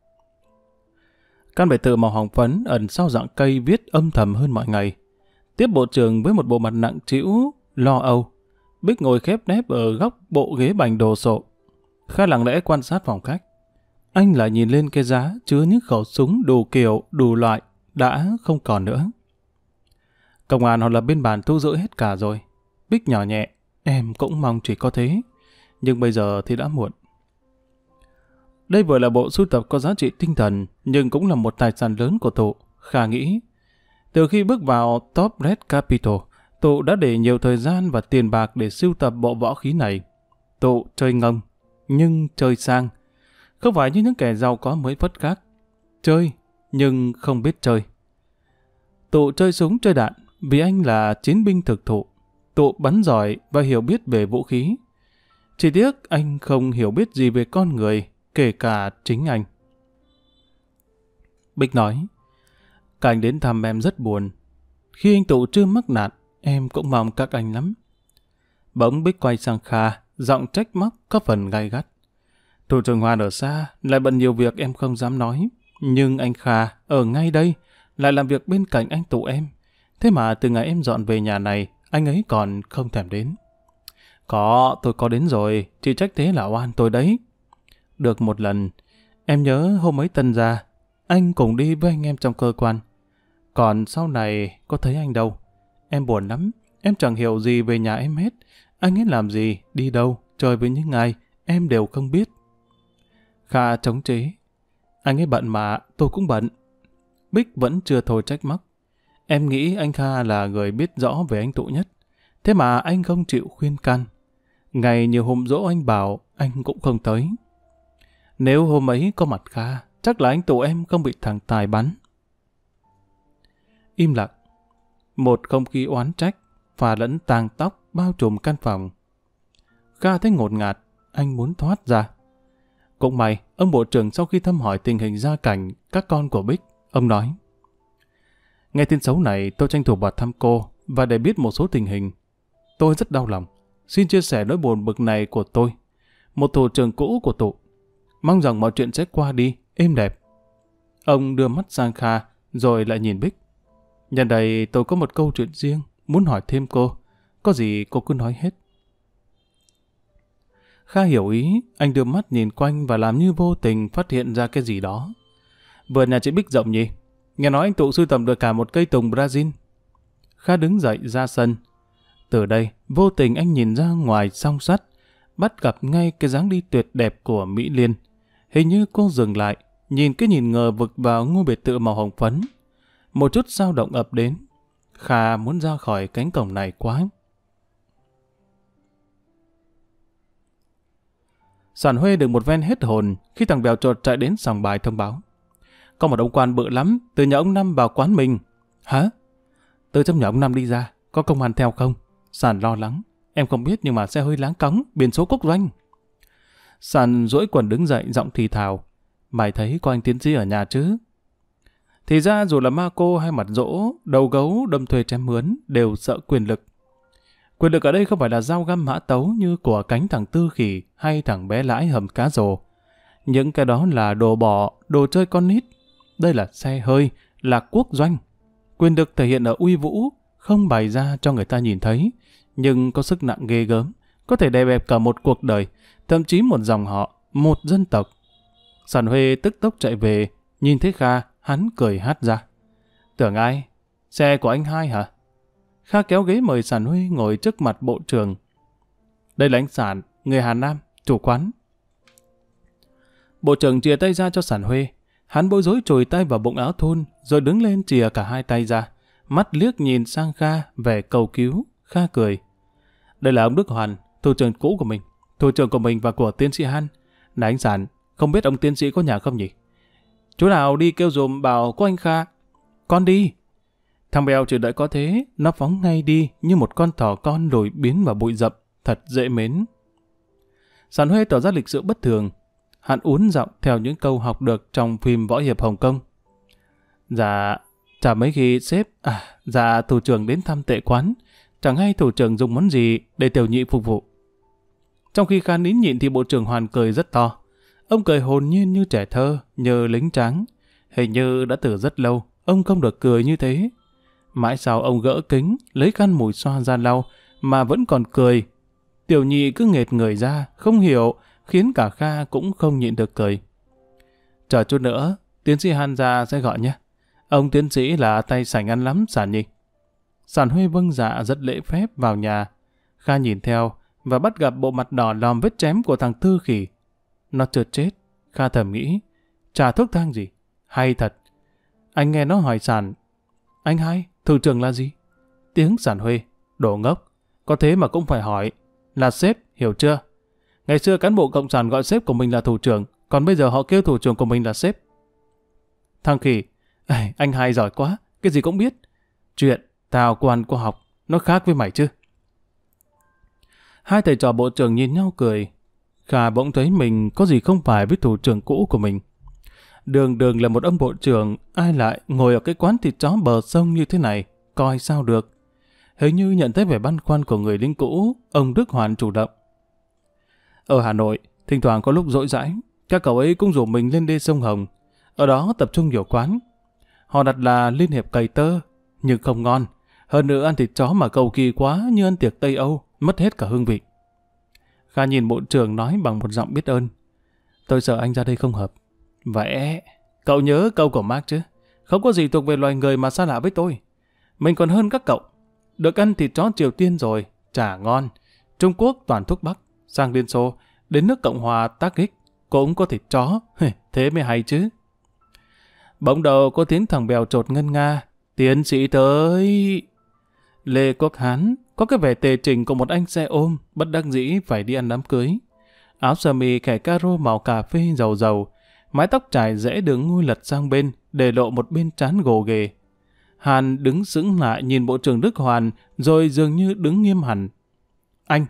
Căn biệt thự màu hồng phấn ẩn sau rặng cây viết âm thầm hơn mọi ngày. Tiếp bộ trưởng với một bộ mặt nặng trĩu, lo âu. Bích ngồi khép nép ở góc bộ ghế bành đồ sộ. Kha lặng lẽ quan sát phòng khách. Anh lại nhìn lên cái giá chứa những khẩu súng đủ kiểu, đủ loại, đã không còn nữa. Công an họ lập biên bản thu giữ hết cả rồi. Bích nhỏ nhẹ, em cũng mong chỉ có thế. Nhưng bây giờ thì đã muộn. Đây vừa là bộ sưu tập có giá trị tinh thần, nhưng cũng là một tài sản lớn của Tụ. Kha nghĩ, từ khi bước vào Top Red Capital, Tụ đã để nhiều thời gian và tiền bạc để sưu tập bộ võ khí này. Tụ chơi ngông, nhưng chơi sang. Không phải như những kẻ giàu có mới phất khác. Chơi, nhưng không biết chơi. Tụ chơi súng chơi đạn, vì anh là chiến binh thực thụ. Tụ bắn giỏi và hiểu biết về vũ khí. Chỉ tiếc anh không hiểu biết gì về con người, kể cả chính anh. Bích nói, các anh đến thăm em rất buồn. Khi anh Tụ chưa mắc nạn, em cũng mong các anh lắm. Bỗng Bích quay sang Kha, giọng trách móc có phần gay gắt. Thủ trưởng Hoàn ở xa, lại bận nhiều việc em không dám nói. Nhưng anh Kha, ở ngay đây, lại làm việc bên cạnh anh Tụ em. Thế mà từ ngày em dọn về nhà này, anh ấy còn không thèm đến. Có, tôi có đến rồi, chỉ trách thế là oan tôi đấy. Được một lần, em nhớ hôm ấy Tân ra, anh cùng đi với anh em trong cơ quan. Còn sau này có thấy anh đâu. Em buồn lắm, em chẳng hiểu gì về nhà em hết. Anh ấy làm gì, đi đâu, chơi với những ai, em đều không biết. Kha chống chế. Anh ấy bận mà, tôi cũng bận. Bích vẫn chưa thôi trách móc. Em nghĩ anh Kha là người biết rõ về anh Tụ nhất. Thế mà anh không chịu khuyên can. Ngày nhiều hôm dỗ anh bảo, anh cũng không tới. Nếu hôm ấy có mặt Kha, chắc là anh tụ em không bị thằng Tài bắn. Im lặng. Một không khí oán trách, pha lẫn tang tóc bao trùm căn phòng. Kha thấy ngột ngạt, anh muốn thoát ra. Cũng may, ông bộ trưởng sau khi thăm hỏi tình hình gia cảnh các con của Bích, ông nói: nghe tin xấu này tôi tranh thủ vào thăm cô và để biết một số tình hình. Tôi rất đau lòng, xin chia sẻ nỗi buồn bực này của tôi, một thủ trưởng cũ của tụ. Mong rằng mọi chuyện sẽ qua đi, êm đẹp. Ông đưa mắt sang Kha, rồi lại nhìn Bích. Nhân đây tôi có một câu chuyện riêng, muốn hỏi thêm cô. Có gì cô cứ nói hết. Kha hiểu ý, anh đưa mắt nhìn quanh và làm như vô tình phát hiện ra cái gì đó. Vườn nhà chị Bích rộng nhỉ? Nghe nói anh tụ sưu tầm được cả một cây tùng Brazil. Kha đứng dậy ra sân. Từ đây, vô tình anh nhìn ra ngoài song sắt, bắt gặp ngay cái dáng đi tuyệt đẹp của Mỹ Liên. Hình như cô dừng lại, nhìn cái nhìn ngờ vực vào ngôi biệt thự màu hồng phấn. Một chút dao động ập đến. Kha muốn ra khỏi cánh cổng này quá. Sản Huê được một ven hết hồn khi thằng Bèo chột chạy đến sòng bài thông báo: có một ông quan bự lắm từ nhà ông Năm vào quán mình. Hả? Từ trong nhà ông Năm đi ra, có công an theo không? Sản lo lắng. Em không biết nhưng mà xe hơi láng cóng, biển số quốc doanh. Sản duỗi quần đứng dậy, giọng thì thào: mày thấy có anh tiến sĩ ở nhà chứ? Thì ra dù là ma cô hay mặt dỗ, đầu gấu, đâm thuê chém mướn, đều sợ quyền lực. Quyền lực ở đây không phải là dao găm mã tấu như của cánh thằng Tư Khỉ hay thằng bé lãi hầm cá rồ. Những cái đó là đồ bỏ, đồ chơi con nít. Đây là xe hơi, là quốc doanh. Quyền lực thể hiện ở uy vũ, không bày ra cho người ta nhìn thấy, nhưng có sức nặng ghê gớm, có thể đè bẹp cả một cuộc đời, thậm chí một dòng họ, một dân tộc. Sản Huê tức tốc chạy về, nhìn thấy Kha, hắn cười hát ra: tưởng ai? Xe của anh hai hả? Kha kéo ghế mời Sản Huê ngồi trước mặt bộ trưởng. Đây là anh Sản, người Hà Nam, chủ quán. Bộ trưởng chìa tay ra cho Sản Huê. Hắn bối rối chùi tay vào bụng áo thun, rồi đứng lên chìa cả hai tay ra, mắt liếc nhìn sang Kha vẻ cầu cứu. Kha cười. Đây là ông Đức Hoàn, thủ trưởng cũ của mình, thủ trưởng của mình và của tiến sĩ Han. Này anh Sản, không biết ông tiến sĩ có nhà không nhỉ? Chú nào đi kêu dùm bảo có anh Kha. Con đi. Thằng Bèo chỉ đợi có thế, nó phóng ngay đi như một con thỏ con lùi biến vào bụi rậm, thật dễ mến. Sản Huê tỏ ra lịch sự bất thường. Hắn uốn giọng theo những câu học được trong phim võ hiệp Hồng Kông. Dạ, chả mấy khi sếp, à, dạ thủ trưởng đến thăm tệ quán, chẳng hay thủ trưởng dùng món gì để tiểu nhị phục vụ. Trong khi Kha nín nhịn thì bộ trưởng Hoàn cười rất to. Ông cười hồn nhiên như trẻ thơ, như lính tráng. Hình như đã từ rất lâu, ông không được cười như thế. Mãi sau ông gỡ kính, lấy khăn mùi xoa ra lau, mà vẫn còn cười. Tiểu nhị cứ nghệt người ra, không hiểu, khiến cả Kha cũng không nhịn được cười. Chờ chút nữa, tiến sĩ Han ra sẽ gọi nhé. Ông tiến sĩ là tay sành ăn lắm, Sản nhi. Sản Huê vâng dạ rất lễ phép vào nhà. Kha nhìn theo và bắt gặp bộ mặt đỏ lòm vết chém của thằng Tư Khỉ. Nó chợt chết. Kha thầm nghĩ, trả thuốc thang gì? Hay thật. Anh nghe nó hỏi Sản: anh hai, thủ trưởng là gì? Tiếng Sản Huê: đồ ngốc, có thế mà cũng phải hỏi. Là sếp, hiểu chưa? Ngày xưa cán bộ cộng sản gọi sếp của mình là thủ trưởng, còn bây giờ họ kêu thủ trưởng của mình là sếp. Thằng Khỉ: anh hai giỏi quá, cái gì cũng biết. Chuyện tao quan qua học, nó khác với mày chứ. Hai thầy trò bộ trưởng nhìn nhau cười. Kha bỗng thấy mình có gì không phải với thủ trưởng cũ của mình. Đường đường là một ông bộ trưởng, ai lại ngồi ở cái quán thịt chó bờ sông như thế này, coi sao được. Hình như nhận thấy vẻ băn khoăn của người lính cũ, ông Đức Hoàn chủ động. Ở Hà Nội, thỉnh thoảng có lúc rỗi rãi, các cậu ấy cũng rủ mình lên đê sông Hồng. Ở đó tập trung nhiều quán. Họ đặt là Liên hiệp cày tơ, nhưng không ngon. Hơn nữa ăn thịt chó mà cầu kỳ quá như ăn tiệc Tây Âu, mất hết cả hương vị. Kha nhìn bộ trưởng nói bằng một giọng biết ơn. Tôi sợ anh ra đây không hợp. Vậy, cậu nhớ câu của Marx chứ? Không có gì thuộc về loài người mà xa lạ với tôi. Mình còn hơn các cậu. Được ăn thịt chó Triều Tiên rồi, chả ngon. Trung Quốc toàn thuốc Bắc, sang Liên Xô, đến nước Cộng hòa Tác Ích, cũng có thịt chó, thế mới hay chứ. Bỗng đầu có tiếng thằng Bèo chột ngân nga: tiến sĩ tới. Lê Quốc Hán có cái vẻ tề chỉnh của một anh xe ôm, bất đắc dĩ phải đi ăn đám cưới. Áo sơ mi kẻ caro màu cà phê dầu dầu, Mái tóc trải rẽ đường ngôi lật sang bên, để lộ một bên trán gồ ghề. Hàn đứng sững lại nhìn Bộ trưởng Đức Hoàn, rồi dường như đứng nghiêm hẳn. Anh!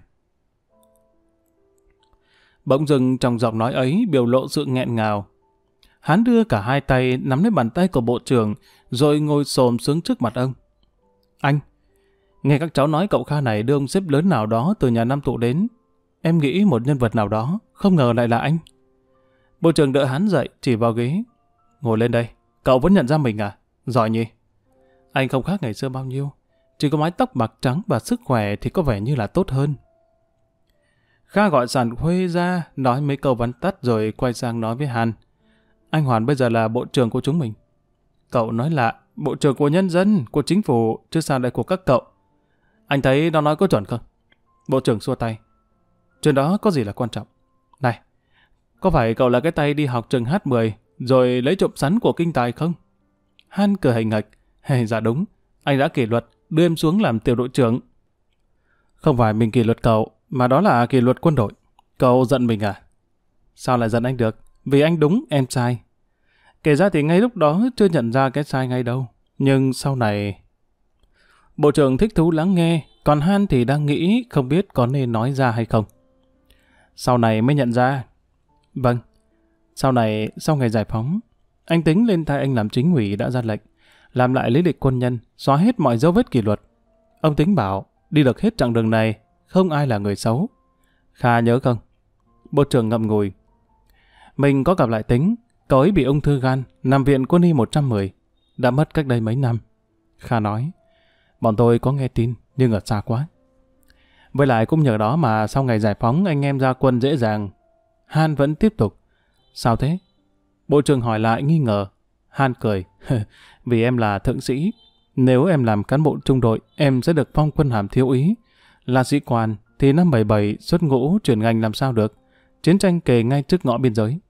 Bỗng dưng trong giọng nói ấy biểu lộ sự nghẹn ngào. Hắn đưa cả hai tay nắm lấy bàn tay của Bộ trưởng, rồi ngồi xổm xuống trước mặt ông. Anh! Nghe các cháu nói cậu Kha này đưa ông sếp lớn nào đó từ nhà Nam Tụ đến. Em nghĩ một nhân vật nào đó, không ngờ lại là anh. Bộ trưởng đỡ hắn dậy, chỉ vào ghế. Ngồi lên đây, cậu vẫn nhận ra mình à? Giỏi nhỉ? Anh không khác ngày xưa bao nhiêu. Chỉ có mái tóc bạc trắng và sức khỏe thì có vẻ như là tốt hơn. Kha gọi Sản Khuê ra, nói mấy câu vắn tắt rồi quay sang nói với Hàn. Anh Hoàn bây giờ là bộ trưởng của chúng mình. Cậu nói lạ, bộ trưởng của nhân dân, của chính phủ, chứ sao lại của các cậu. Anh thấy nó nói có chuẩn không? Bộ trưởng xua tay. Chuyện đó có gì là quan trọng. Này, có phải cậu là cái tay đi học trường hát mười rồi lấy trộm sắn của kinh tài không? Han cười hình hạch. Hey, dạ đúng, anh đã kỷ luật, đưa em xuống làm tiểu đội trưởng. Không phải mình kỷ luật cậu, mà đó là kỷ luật quân đội. Cậu giận mình à? Sao lại giận anh được? Vì anh đúng, em sai. Kể ra thì ngay lúc đó chưa nhận ra cái sai ngay đâu. Nhưng sau này... Bộ trưởng thích thú lắng nghe, còn Han thì đang nghĩ không biết có nên nói ra hay không. Sau này mới nhận ra. Vâng, sau này, sau ngày giải phóng, anh tính lên thay anh làm chính ủy đã ra lệnh, làm lại lý lịch quân nhân, xóa hết mọi dấu vết kỷ luật. Ông Tính bảo, đi được hết chặng đường này, không ai là người xấu. Kha nhớ không? Bộ trưởng ngậm ngùi. Mình có gặp lại Tính, cậu ấy bị ung thư gan, nằm viện quân y một trăm mười, đã mất cách đây mấy năm. Kha nói, bọn tôi có nghe tin, nhưng ở xa quá. Với lại cũng nhờ đó mà sau ngày giải phóng anh em ra quân dễ dàng. Han vẫn tiếp tục. Sao thế? Bộ trưởng hỏi lại nghi ngờ. Han cười. Vì em là thượng sĩ. Nếu em làm cán bộ trung đội, em sẽ được phong quân hàm thiếu úy. Là sĩ quan, thì năm bảy bảy xuất ngũ chuyển ngành làm sao được. Chiến tranh kề ngay trước ngõ biên giới.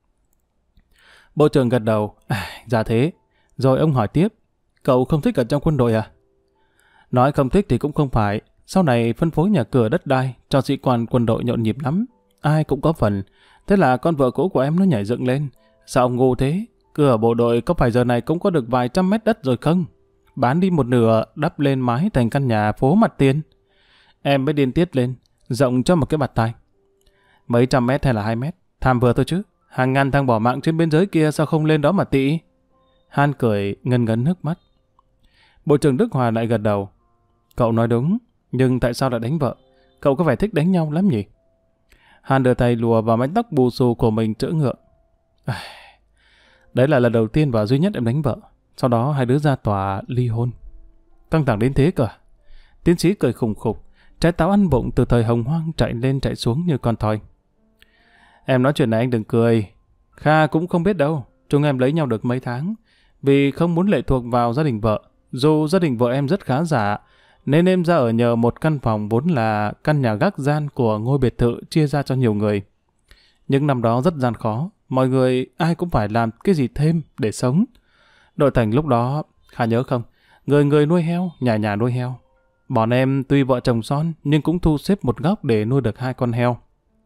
Bộ trưởng gật đầu. À, dạ thế. Rồi ông hỏi tiếp. Cậu không thích ở trong quân đội à? Nói không thích thì cũng không phải. Sau này phân phối nhà cửa đất đai cho sĩ quan quân đội nhộn nhịp lắm. Ai cũng có phần. Thế là con vợ cũ của em nó nhảy dựng lên. Sao ông ngu thế? Cứ ở bộ đội có phải giờ này cũng có được vài trăm mét đất rồi không? Bán đi một nửa, đắp lên mái thành căn nhà phố mặt tiền. Em mới điên tiết lên, rộng cho một cái bạt tai. Mấy trăm mét hay là hai mét? Tham vừa thôi chứ. Hàng ngàn thằng bỏ mạng trên biên giới kia sao không lên đó mà tị? Han cười, ngân ngấn nước mắt. Bộ trưởng Đức Hòa lại gật đầu. Cậu nói đúng, nhưng tại sao lại đánh vợ? Cậu có vẻ thích đánh nhau lắm nhỉ? Han đưa tay lùa vào mái tóc bù xù của mình trỡ ngượng. À, đấy là lần đầu tiên và duy nhất em đánh vợ. Sau đó hai đứa ra tòa ly hôn. Căng thẳng đến thế cơ. Tiến sĩ cười khùng khục, trái táo ăn bụng từ thời hồng hoang chạy lên chạy xuống như con thoi. Em nói chuyện này anh đừng cười. Kha cũng không biết đâu. Chúng em lấy nhau được mấy tháng. Vì không muốn lệ thuộc vào gia đình vợ. Dù gia đình vợ em rất khá giả, nên em ra ở nhờ một căn phòng vốn là căn nhà gác gian của ngôi biệt thự chia ra cho nhiều người. Những năm đó rất gian khó. Mọi người ai cũng phải làm cái gì thêm để sống. Đội thành lúc đó, Kha nhớ không? Người người nuôi heo, nhà nhà nuôi heo. Bọn em tuy vợ chồng son nhưng cũng thu xếp một góc để nuôi được hai con heo.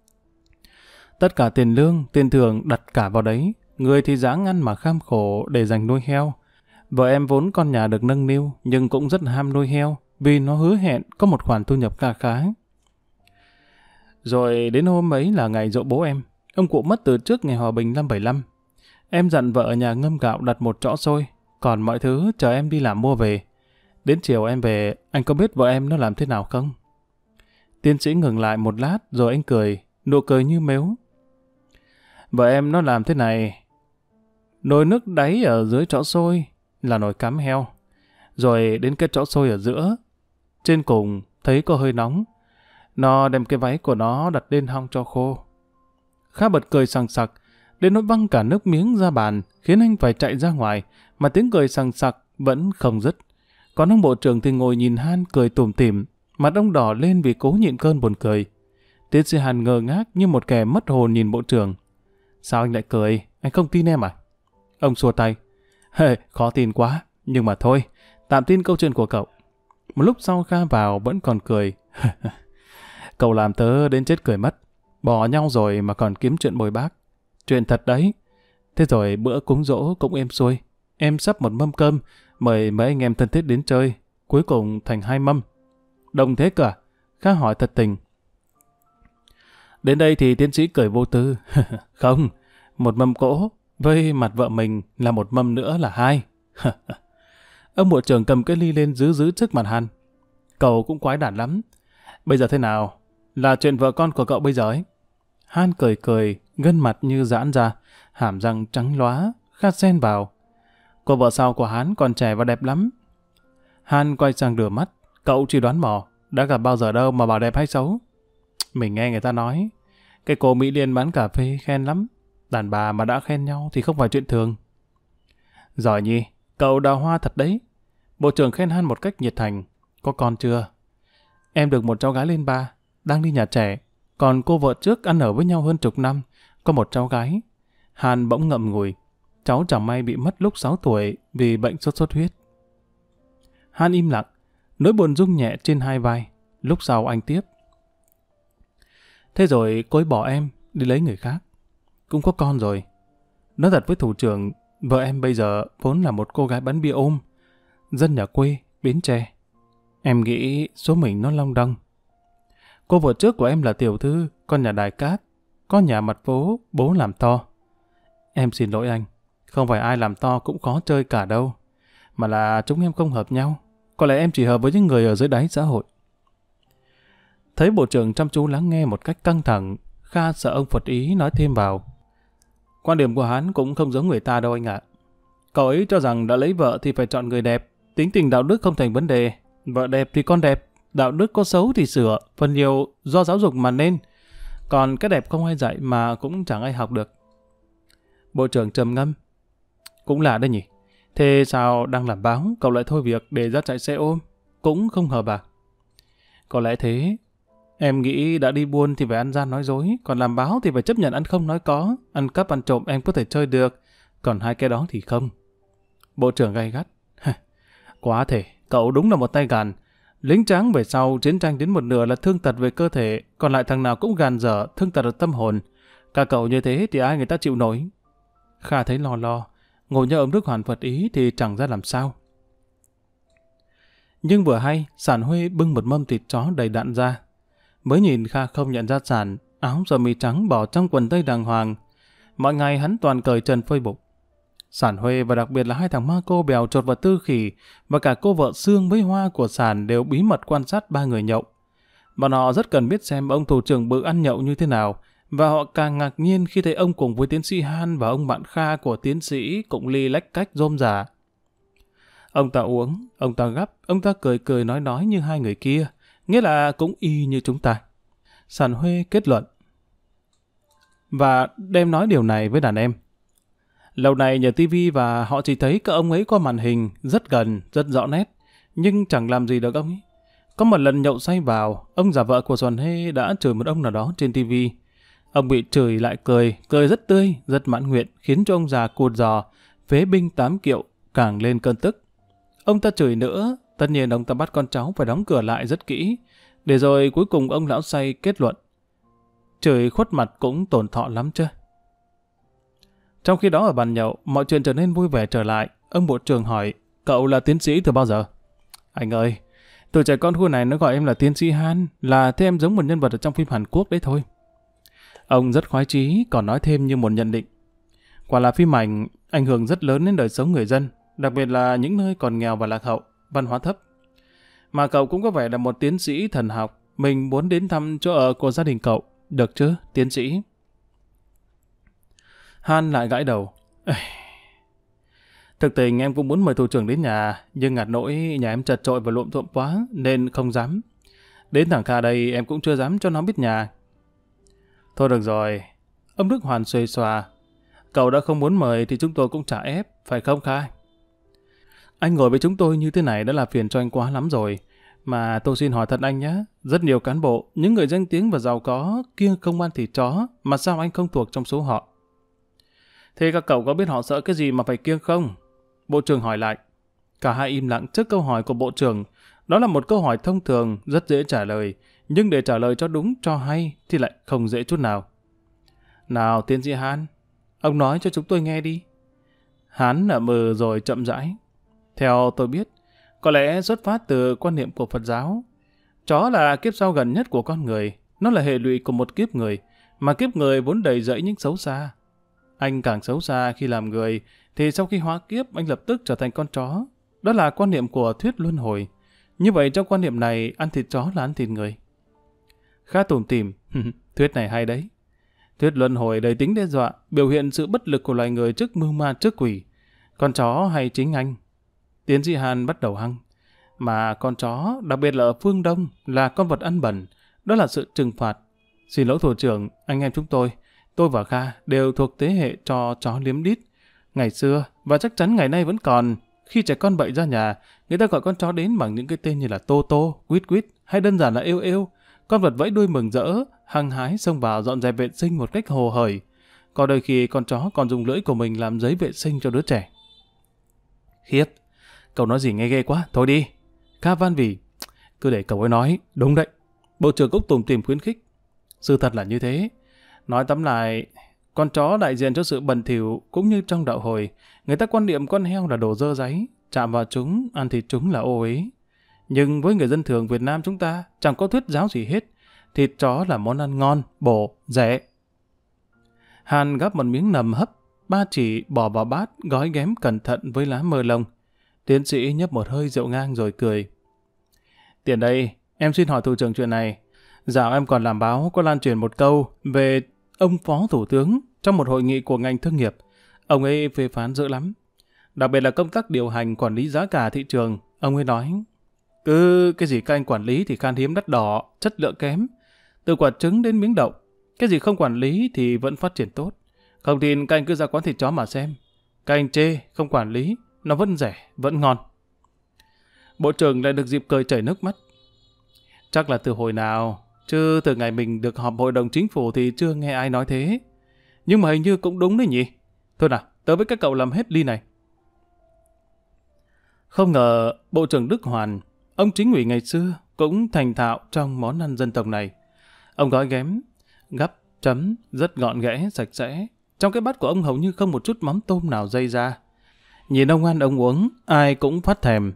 Tất cả tiền lương, tiền thưởng đặt cả vào đấy. Người thì dáng ăn mà kham khổ để dành nuôi heo. Vợ em vốn con nhà được nâng niu nhưng cũng rất ham nuôi heo vì nó hứa hẹn có một khoản thu nhập khá khá. Rồi đến hôm ấy là ngày giỗ bố em. Ông cụ mất từ trước ngày hòa bình năm bảy lăm. Em dặn vợ ở nhà ngâm gạo đặt một chõ xôi, còn mọi thứ chờ em đi làm mua về. Đến chiều em về, anh có biết vợ em nó làm thế nào không? Tiến sĩ ngừng lại một lát rồi anh cười, nụ cười như mếu. Vợ em nó làm thế này. Nồi nước đáy ở dưới chõ xôi là nồi cám heo. Rồi đến cái chõ xôi ở giữa. Trên cùng thấy có hơi nóng. Nó đem cái váy của nó đặt lên hong cho khô. Kha bật cười sằng sặc, đến nỗi văng cả nước miếng ra bàn, khiến anh phải chạy ra ngoài, mà tiếng cười sằng sặc vẫn không dứt. Còn ông bộ trưởng thì ngồi nhìn Han cười tủm tỉm, mặt ông đỏ lên vì cố nhịn cơn buồn cười. Tiến sĩ Han ngơ ngác như một kẻ mất hồn nhìn bộ trưởng. Sao anh lại cười? Anh không tin em à? Ông xua tay. Hey, khó tin quá, nhưng mà thôi, tạm tin câu chuyện của cậu. Một lúc sau Kha vào vẫn còn cười. Cậu làm tớ đến chết cười mất. Bỏ nhau rồi mà còn kiếm chuyện bồi bác. Chuyện thật đấy. Thế rồi bữa cúng giỗ cũng êm xuôi. Em sắp một mâm cơm, mời mấy anh em thân thiết đến chơi. Cuối cùng thành hai mâm. Đồng thế cả. Kha hỏi thật tình. Đến đây thì tiến sĩ cười vô tư. Không, một mâm cỗ, với mặt vợ mình là một mâm nữa là hai. Ông bộ trưởng cầm cái ly lên giữ giữ trước mặt Hàn. Cậu cũng quái đản lắm. Bây giờ thế nào? Là chuyện vợ con của cậu bây giờ ấy. Han cười cười, gân mặt như giãn ra, hàm răng trắng lóa, Kha xen vào. Cô vợ sau của hắn còn trẻ và đẹp lắm. Han quay sang rửa mắt, cậu chỉ đoán mò, đã gặp bao giờ đâu mà bảo đẹp hay xấu. Mình nghe người ta nói, cái cô Mỹ Liên bán cà phê khen lắm, đàn bà mà đã khen nhau thì không phải chuyện thường. Giỏi nhỉ, cậu đào hoa thật đấy. Bộ trưởng khen Han một cách nhiệt thành. Có con chưa? Em được một cháu gái lên ba, đang đi nhà trẻ. Còn cô vợ trước ăn ở với nhau hơn chục năm, có một cháu gái. Han bỗng ngậm ngùi. Cháu chẳng may bị mất lúc sáu tuổi vì bệnh sốt xuất huyết. Han im lặng, nỗi buồn rung nhẹ trên hai vai. Lúc sau anh tiếp. Thế rồi cô ấy bỏ em, đi lấy người khác. Cũng có con rồi. Nói thật với thủ trưởng, vợ em bây giờ vốn là một cô gái bán bia ôm, dân nhà quê, Bến Tre. Em nghĩ số mình nó long đong. Cô vợ trước của em là tiểu thư, con nhà đài cát, con nhà mặt phố, bố làm to. Em xin lỗi anh, không phải ai làm to cũng khó chơi cả đâu, mà là chúng em không hợp nhau. Có lẽ em chỉ hợp với những người ở dưới đáy xã hội. Thấy bộ trưởng chăm chú lắng nghe một cách căng thẳng, Kha sợ ông phật ý nói thêm vào. Quan điểm của hắn cũng không giống người ta đâu anh ạ. Cậu ấy cho rằng đã lấy vợ thì phải chọn người đẹp, tính tình đạo đức không thành vấn đề. Vợ đẹp thì con đẹp, đạo đức có xấu thì sửa, phần nhiều do giáo dục mà nên. Còn cái đẹp không ai dạy mà cũng chẳng ai học được. Bộ trưởng trầm ngâm. Cũng lạ đấy nhỉ. Thế sao đang làm báo, cậu lại thôi việc để ra chạy xe ôm? Cũng không hợp à? Có lẽ thế. Em nghĩ đã đi buôn thì phải ăn gian nói dối, còn làm báo thì phải chấp nhận ăn không nói có. Ăn cắp ăn trộm em có thể chơi được, còn hai cái đó thì không. Bộ trưởng gay gắt. Quá thể, cậu đúng là một tay gàn. Lính tráng về sau, chiến tranh đến một nửa là thương tật về cơ thể, còn lại thằng nào cũng gàn dở, thương tật ở tâm hồn. Cả cậu như thế thì ai người ta chịu nổi. Kha thấy lo lo, ngồi nhớ ông Đức Hoàn Phật ý thì chẳng ra làm sao. Nhưng vừa hay, Sản Huê bưng một mâm thịt chó đầy đặn ra. Mới nhìn Kha không nhận ra Sản, áo sơ mi trắng bỏ trong quần tây đàng hoàng. Mọi ngày hắn toàn cởi trần phơi bụng. Sản Huê và đặc biệt là hai thằng ma cô Bèo Chột và Tư Khỉ và cả cô vợ Sương với Hoa của Sản đều bí mật quan sát ba người nhậu. Bọn họ rất cần biết xem ông thủ trưởng bự ăn nhậu như thế nào, và họ càng ngạc nhiên khi thấy ông cùng với tiến sĩ Han và ông bạn Kha của tiến sĩ cũng ly lách cách rôm rả. Ông ta uống, ông ta gắp, ông ta cười cười nói nói như hai người kia, nghĩa là cũng y như chúng ta. Sản Huê kết luận và đem nói điều này với đàn em. Lâu này nhờ tivi và họ chỉ thấy các ông ấy qua màn hình rất gần, rất rõ nét, nhưng chẳng làm gì được ông ấy. Có một lần nhậu say vào, ông già vợ của Giòn Hê đã chửi một ông nào đó trên tivi. Ông bị chửi lại cười, cười rất tươi, rất mãn nguyện, khiến cho ông già cụt giò, phế binh tám kiệu, càng lên cơn tức. Ông ta chửi nữa, tất nhiên ông ta bắt con cháu phải đóng cửa lại rất kỹ, để rồi cuối cùng ông lão say kết luận. Chửi khuất mặt cũng tổn thọ lắm chứ. Trong khi đó ở bàn nhậu, mọi chuyện trở nên vui vẻ trở lại. Ông bộ trưởng hỏi, cậu là tiến sĩ từ bao giờ? Anh ơi, tụi trẻ con khu này nó gọi em là tiến sĩ Han, là thế em giống một nhân vật ở trong phim Hàn Quốc đấy thôi. Ông rất khoái chí, còn nói thêm như một nhận định. Quả là phim ảnh ảnh hưởng rất lớn đến đời sống người dân, đặc biệt là những nơi còn nghèo và lạc hậu, văn hóa thấp. Mà cậu cũng có vẻ là một tiến sĩ thần học, mình muốn đến thăm chỗ ở của gia đình cậu, được chứ, tiến sĩ? Han lại gãi đầu. Thực tình em cũng muốn mời thủ trưởng đến nhà, nhưng ngặt nỗi nhà em chật chội và lộn xộn quá, nên không dám. Đến thằng Kha đây em cũng chưa dám cho nó biết nhà. Thôi được rồi, ông Đức Hoàn xuề xòa. Cậu đã không muốn mời thì chúng tôi cũng chả ép, phải không Kha? Anh ngồi với chúng tôi như thế này đã là phiền cho anh quá lắm rồi. Mà tôi xin hỏi thật anh nhé, rất nhiều cán bộ, những người danh tiếng và giàu có, kiêng công ăn thịt chó, mà sao anh không thuộc trong số họ? Thế các cậu có biết họ sợ cái gì mà phải kiêng không? Bộ trưởng hỏi lại. Cả hai im lặng trước câu hỏi của bộ trưởng. Đó là một câu hỏi thông thường, rất dễ trả lời, nhưng để trả lời cho đúng, cho hay thì lại không dễ chút nào. Nào tiến sĩ Han, Ông nói cho chúng tôi nghe đi. Hán nở mờ rồi chậm rãi. Theo tôi biết, có lẽ xuất phát từ quan niệm của Phật giáo. Chó là kiếp sau gần nhất của con người. Nó là hệ lụy của một kiếp người, mà kiếp người vốn đầy rẫy những xấu xa. Anh càng xấu xa khi làm người, thì sau khi hóa kiếp anh lập tức trở thành con chó. Đó là quan niệm của thuyết luân hồi. Như vậy trong quan niệm này, ăn thịt chó là ăn thịt người. Khá tủm tỉm, thuyết này hay đấy. Thuyết luân hồi đầy tính đe dọa, biểu hiện sự bất lực của loài người trước mưu ma trước quỷ. Con chó hay chính anh? Tiến sĩ Hàn bắt đầu hăng. Mà con chó, đặc biệt là ở phương Đông, là con vật ăn bẩn. Đó là sự trừng phạt. Xin lỗi thủ trưởng, anh em chúng tôi, tôi và Kha đều thuộc thế hệ cho chó liếm đít. Ngày xưa, và chắc chắn ngày nay vẫn còn, khi trẻ con bậy ra nhà, người ta gọi con chó đến bằng những cái tên như là Tô Tô, Quýt Quýt, hay đơn giản là Yêu Yêu. Con vật vẫy đuôi mừng rỡ, hăng hái xông vào dọn dẹp vệ sinh một cách hồ hởi. Có đôi khi con chó còn dùng lưỡi của mình làm giấy vệ sinh cho đứa trẻ. Khiếp, cậu nói gì nghe ghê quá, thôi đi. Kha van vỉ, cứ để cậu ấy nói, đúng đấy. Bộ trưởng cũng tủm tỉm khuyến khích. Sự thật là như thế. Nói tóm lại, con chó đại diện cho sự bẩn thỉu, cũng như trong đạo hồi, người ta quan niệm con heo là đồ dơ dáy, chạm vào chúng, ăn thịt chúng là ô uế. Nhưng với người dân thường Việt Nam chúng ta, chẳng có thuyết giáo gì hết. Thịt chó là món ăn ngon, bổ, rẻ. Hàn gắp một miếng nầm hấp, ba chỉ bỏ vào bát, gói ghém cẩn thận với lá mơ lông. Tiến sĩ nhấp một hơi rượu ngang rồi cười. Tiền đây, em xin hỏi thủ trưởng chuyện này. Dạo em còn làm báo có lan truyền một câu về ông phó thủ tướng trong một hội nghị của ngành thương nghiệp. Ông ấy phê phán dữ lắm. Đặc biệt là công tác điều hành quản lý giá cả thị trường. Ông ấy nói, cứ cái gì các anh quản lý thì khan hiếm đắt đỏ, chất lượng kém. Từ quả trứng đến miếng đậu, cái gì không quản lý thì vẫn phát triển tốt. Không tin các anh cứ ra quán thịt chó mà xem. Các anh chê, không quản lý, nó vẫn rẻ, vẫn ngon. Bộ trưởng lại được dịp cười chảy nước mắt. Chắc là từ hồi nào, chứ từ ngày mình được họp hội đồng chính phủ thì chưa nghe ai nói thế. Nhưng mà hình như cũng đúng đấy nhỉ. Thôi nào, tớ với các cậu làm hết ly này. Không ngờ Bộ trưởng Đức Hoàn, ông chính ủy ngày xưa, cũng thành thạo trong món ăn dân tộc này. Ông gói ghém, gắp, chấm, rất gọn ghẽ, sạch sẽ. Trong cái bát của ông hầu như không một chút mắm tôm nào dây ra. Nhìn ông ăn ông uống, ai cũng phát thèm.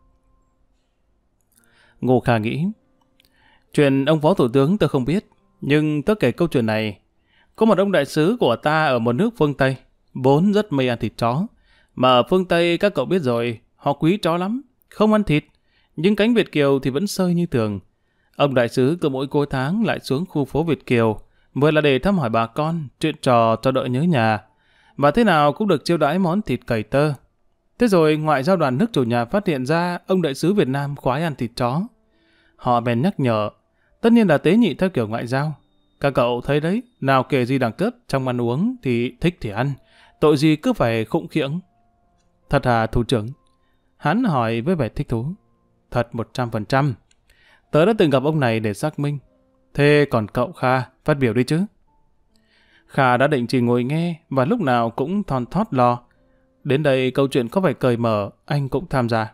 Ngô Kha nghĩ, chuyện ông phó thủ tướng tôi không biết, nhưng tớ kể câu chuyện này. Có một ông đại sứ của ta ở một nước phương Tây, vốn rất mê ăn thịt chó. Mà ở phương Tây các cậu biết rồi, họ quý chó lắm, không ăn thịt. Nhưng cánh Việt Kiều thì vẫn sơi như thường. Ông đại sứ cứ mỗi cuối tháng lại xuống khu phố Việt Kiều, vừa là để thăm hỏi bà con, chuyện trò cho đỡ nhớ nhà. Và thế nào cũng được chiêu đãi món thịt cầy tơ. Thế rồi ngoại giao đoàn nước chủ nhà phát hiện ra ông đại sứ Việt Nam khoái ăn thịt chó. Họ bèn nhắc nhở, tất nhiên là tế nhị theo kiểu ngoại giao. Các cậu thấy đấy, nào kể gì đẳng cấp trong ăn uống thì thích thì ăn, tội gì cứ phải khụng khiễng. Thật hả thủ trưởng? Hắn hỏi với vẻ thích thú. Thật một trăm phần trăm. Tớ đã từng gặp ông này để xác minh. Thế còn cậu Kha, phát biểu đi chứ. Kha đã định chỉ ngồi nghe và lúc nào cũng thon thót lo. Đến đây câu chuyện có phải cởi mở, anh cũng tham gia.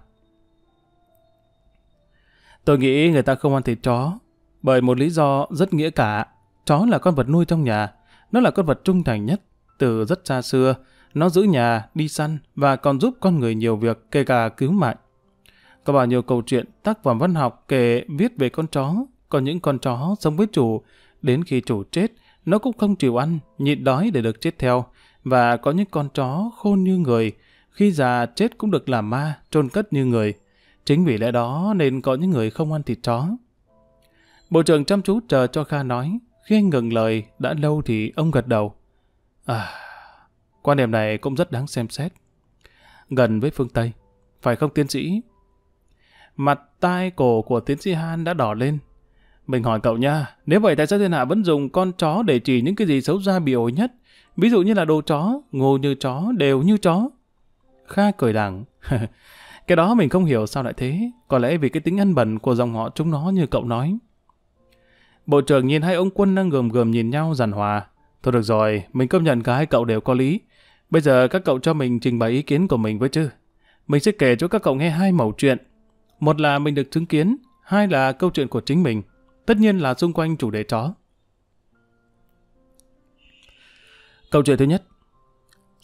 Tôi nghĩ người ta không ăn thịt chó bởi một lý do rất nghĩa cả. Chó là con vật nuôi trong nhà. Nó là con vật trung thành nhất. Từ rất xa xưa, nó giữ nhà, đi săn và còn giúp con người nhiều việc, kể cả cứu mạng. Có bao nhiêu câu chuyện tác phẩm văn học kể viết về con chó. Còn những con chó sống với chủ, đến khi chủ chết, nó cũng không chịu ăn, nhịn đói để được chết theo. Và có những con chó khôn như người, khi già chết cũng được làm ma, chôn cất như người. Chính vì lẽ đó nên có những người không ăn thịt chó. Bộ trưởng chăm chú chờ cho Kha nói. Khi anh ngừng lời đã lâu thì ông gật đầu. À, quan điểm này cũng rất đáng xem xét. Gần với phương Tây, phải không tiến sĩ? Mặt tai cổ của tiến sĩ Han đã đỏ lên. Mình hỏi cậu nha, nếu vậy tại sao thiên hạ vẫn dùng con chó để chỉ những cái gì xấu xa bị ổi nhất? Ví dụ như là đồ chó, ngô như chó, đều như chó. Kha cười đàng. Cái đó mình không hiểu sao lại thế. Có lẽ vì cái tính ăn bẩn của dòng họ chúng nó như cậu nói. Bộ trưởng nhìn hai ông quân đang gườm gườm nhìn nhau giàn hòa. Thôi được rồi, mình công nhận cả hai cậu đều có lý. Bây giờ các cậu cho mình trình bày ý kiến của mình với chứ. Mình sẽ kể cho các cậu nghe hai mẩu chuyện. Một là mình được chứng kiến, hai là câu chuyện của chính mình. Tất nhiên là xung quanh chủ đề chó. Câu chuyện thứ nhất.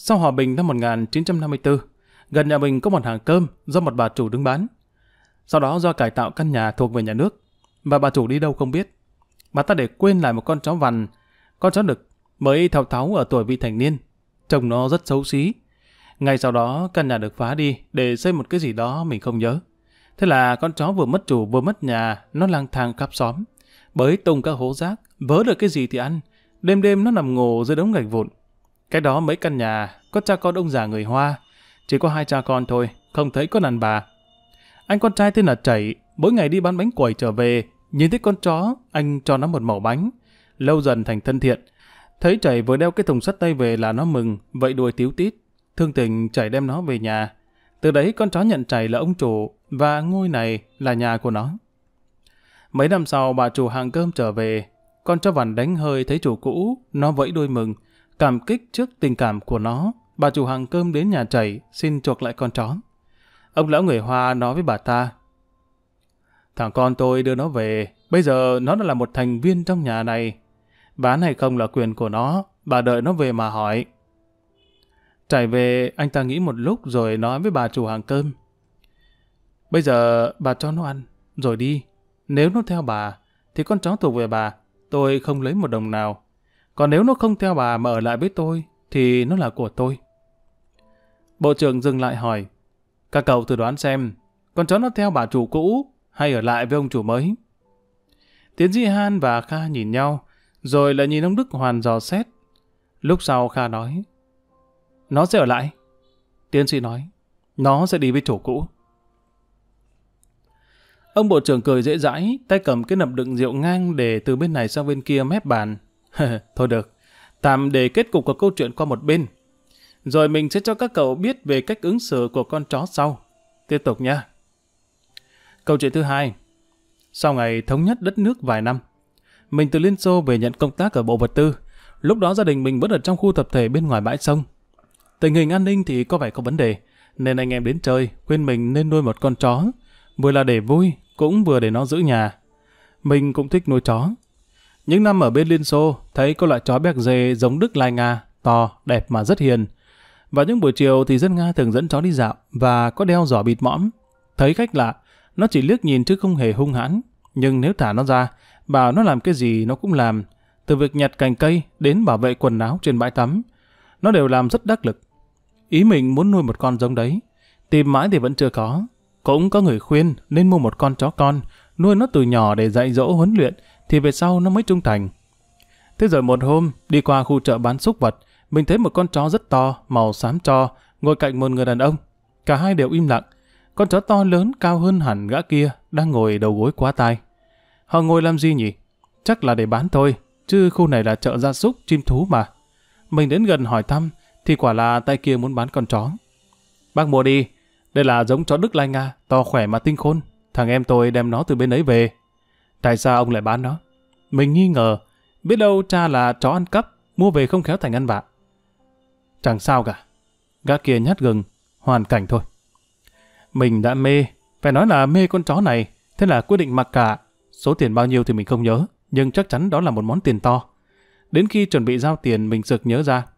Sau hòa bình năm một nghìn chín trăm năm mươi tư, gần nhà mình có một hàng cơm do một bà chủ đứng bán. Sau đó do cải tạo căn nhà thuộc về nhà nước, và bà chủ đi đâu không biết. Bà ta để quên lại một con chó vằn, con chó đực mới thao tháo ở tuổi vị thành niên. Trông nó rất xấu xí. Ngay sau đó căn nhà được phá đi để xây một cái gì đó mình không nhớ. Thế là con chó vừa mất chủ vừa mất nhà, nó lang thang khắp xóm, bới tung các hố rác, vớ được cái gì thì ăn. Đêm đêm nó nằm ngủ dưới đống gạch vụn. Cái đó mấy căn nhà có cha con ông già người Hoa, chỉ có hai cha con thôi, không thấy có đàn bà. Anh con trai tên là Chảy, mỗi ngày đi bán bánh quẩy trở về, nhìn thấy con chó, anh cho nó một mẩu bánh. Lâu dần thành thân thiện. Thấy Chảy vừa đeo cái thùng sắt tay về là nó mừng, vậy đuổi tíu tít. Thương tình Chảy đem nó về nhà. Từ đấy con chó nhận Chảy là ông chủ, và ngôi này là nhà của nó. Mấy năm sau bà chủ hàng cơm trở về, con chó vằn đánh hơi thấy chủ cũ, nó vẫy đuôi mừng. Cảm kích trước tình cảm của nó, bà chủ hàng cơm đến nhà Chảy xin chuộc lại con chó. Ông lão người Hoa nói với bà ta: thằng con tôi đưa nó về, bây giờ nó đã là một thành viên trong nhà này. Bán hay không là quyền của nó, bà đợi nó về mà hỏi. Chảy về, anh ta nghĩ một lúc rồi nói với bà chủ hàng cơm: bây giờ bà cho nó ăn, rồi đi. Nếu nó theo bà, thì con chó thuộc về bà, tôi không lấy một đồng nào. Còn nếu nó không theo bà mà ở lại với tôi, thì nó là của tôi. Bộ trưởng dừng lại hỏi: các cậu thử đoán xem, con chó nó theo bà chủ cũ hay ở lại với ông chủ mới? Tiến sĩ Han và Kha nhìn nhau, rồi lại nhìn ông Đức Hoàn dò xét. Lúc sau Kha nói: nó sẽ ở lại. Tiến sĩ nói: nó sẽ đi với chủ cũ. Ông bộ trưởng cười dễ dãi, tay cầm cái nập đựng rượu ngang để từ bên này sang bên kia mép bàn. Thôi được, tạm để kết cục của câu chuyện qua một bên. Rồi mình sẽ cho các cậu biết về cách ứng xử của con chó sau. Tiếp tục nha. Câu chuyện thứ hai. Sau ngày thống nhất đất nước vài năm, mình từ Liên Xô về nhận công tác ở Bộ Vật tư. Lúc đó gia đình mình vẫn ở trong khu tập thể bên ngoài bãi sông. Tình hình an ninh thì có vẻ có vấn đề, nên anh em đến chơi, khuyên mình nên nuôi một con chó. Vừa là để vui, cũng vừa để nó giữ nhà. Mình cũng thích nuôi chó. Những năm ở bên Liên Xô, thấy có loại chó béc dê giống Đức Lai Nga, to, đẹp mà rất hiền. Vào những buổi chiều thì dân Nga thường dẫn chó đi dạo và có đeo giỏ bịt mõm. Thấy khách lạ, nó chỉ liếc nhìn chứ không hề hung hãn. Nhưng nếu thả nó ra, bảo nó làm cái gì nó cũng làm. Từ việc nhặt cành cây đến bảo vệ quần áo trên bãi tắm, nó đều làm rất đắc lực. Ý mình muốn nuôi một con giống đấy. Tìm mãi thì vẫn chưa có. Cũng có người khuyên nên mua một con chó con, nuôi nó từ nhỏ để dạy dỗ huấn luyện, thì về sau nó mới trung thành. Thế rồi một hôm, đi qua khu chợ bán súc vật, mình thấy một con chó rất to, màu xám tro, ngồi cạnh một người đàn ông. Cả hai đều im lặng. Con chó to lớn cao hơn hẳn gã kia, đang ngồi đầu gối quá tai. Họ ngồi làm gì nhỉ? Chắc là để bán thôi, chứ khu này là chợ gia súc, chim thú mà. Mình đến gần hỏi thăm, thì quả là tay kia muốn bán con chó. Bác mua đi, đây là giống chó Đức Lai Nga, to khỏe mà tinh khôn. Thằng em tôi đem nó từ bên ấy về. Tại sao ông lại bán nó? Mình nghi ngờ, biết đâu cha là chó ăn cắp, mua về không khéo thành ăn vạ. Chẳng sao cả. Gã kia nhát gừng, hoàn cảnh thôi. Mình đã mê, phải nói là mê con chó này, thế là quyết định mặc cả. Số tiền bao nhiêu thì mình không nhớ, nhưng chắc chắn đó là một món tiền to. Đến khi chuẩn bị giao tiền, mình sực nhớ ra.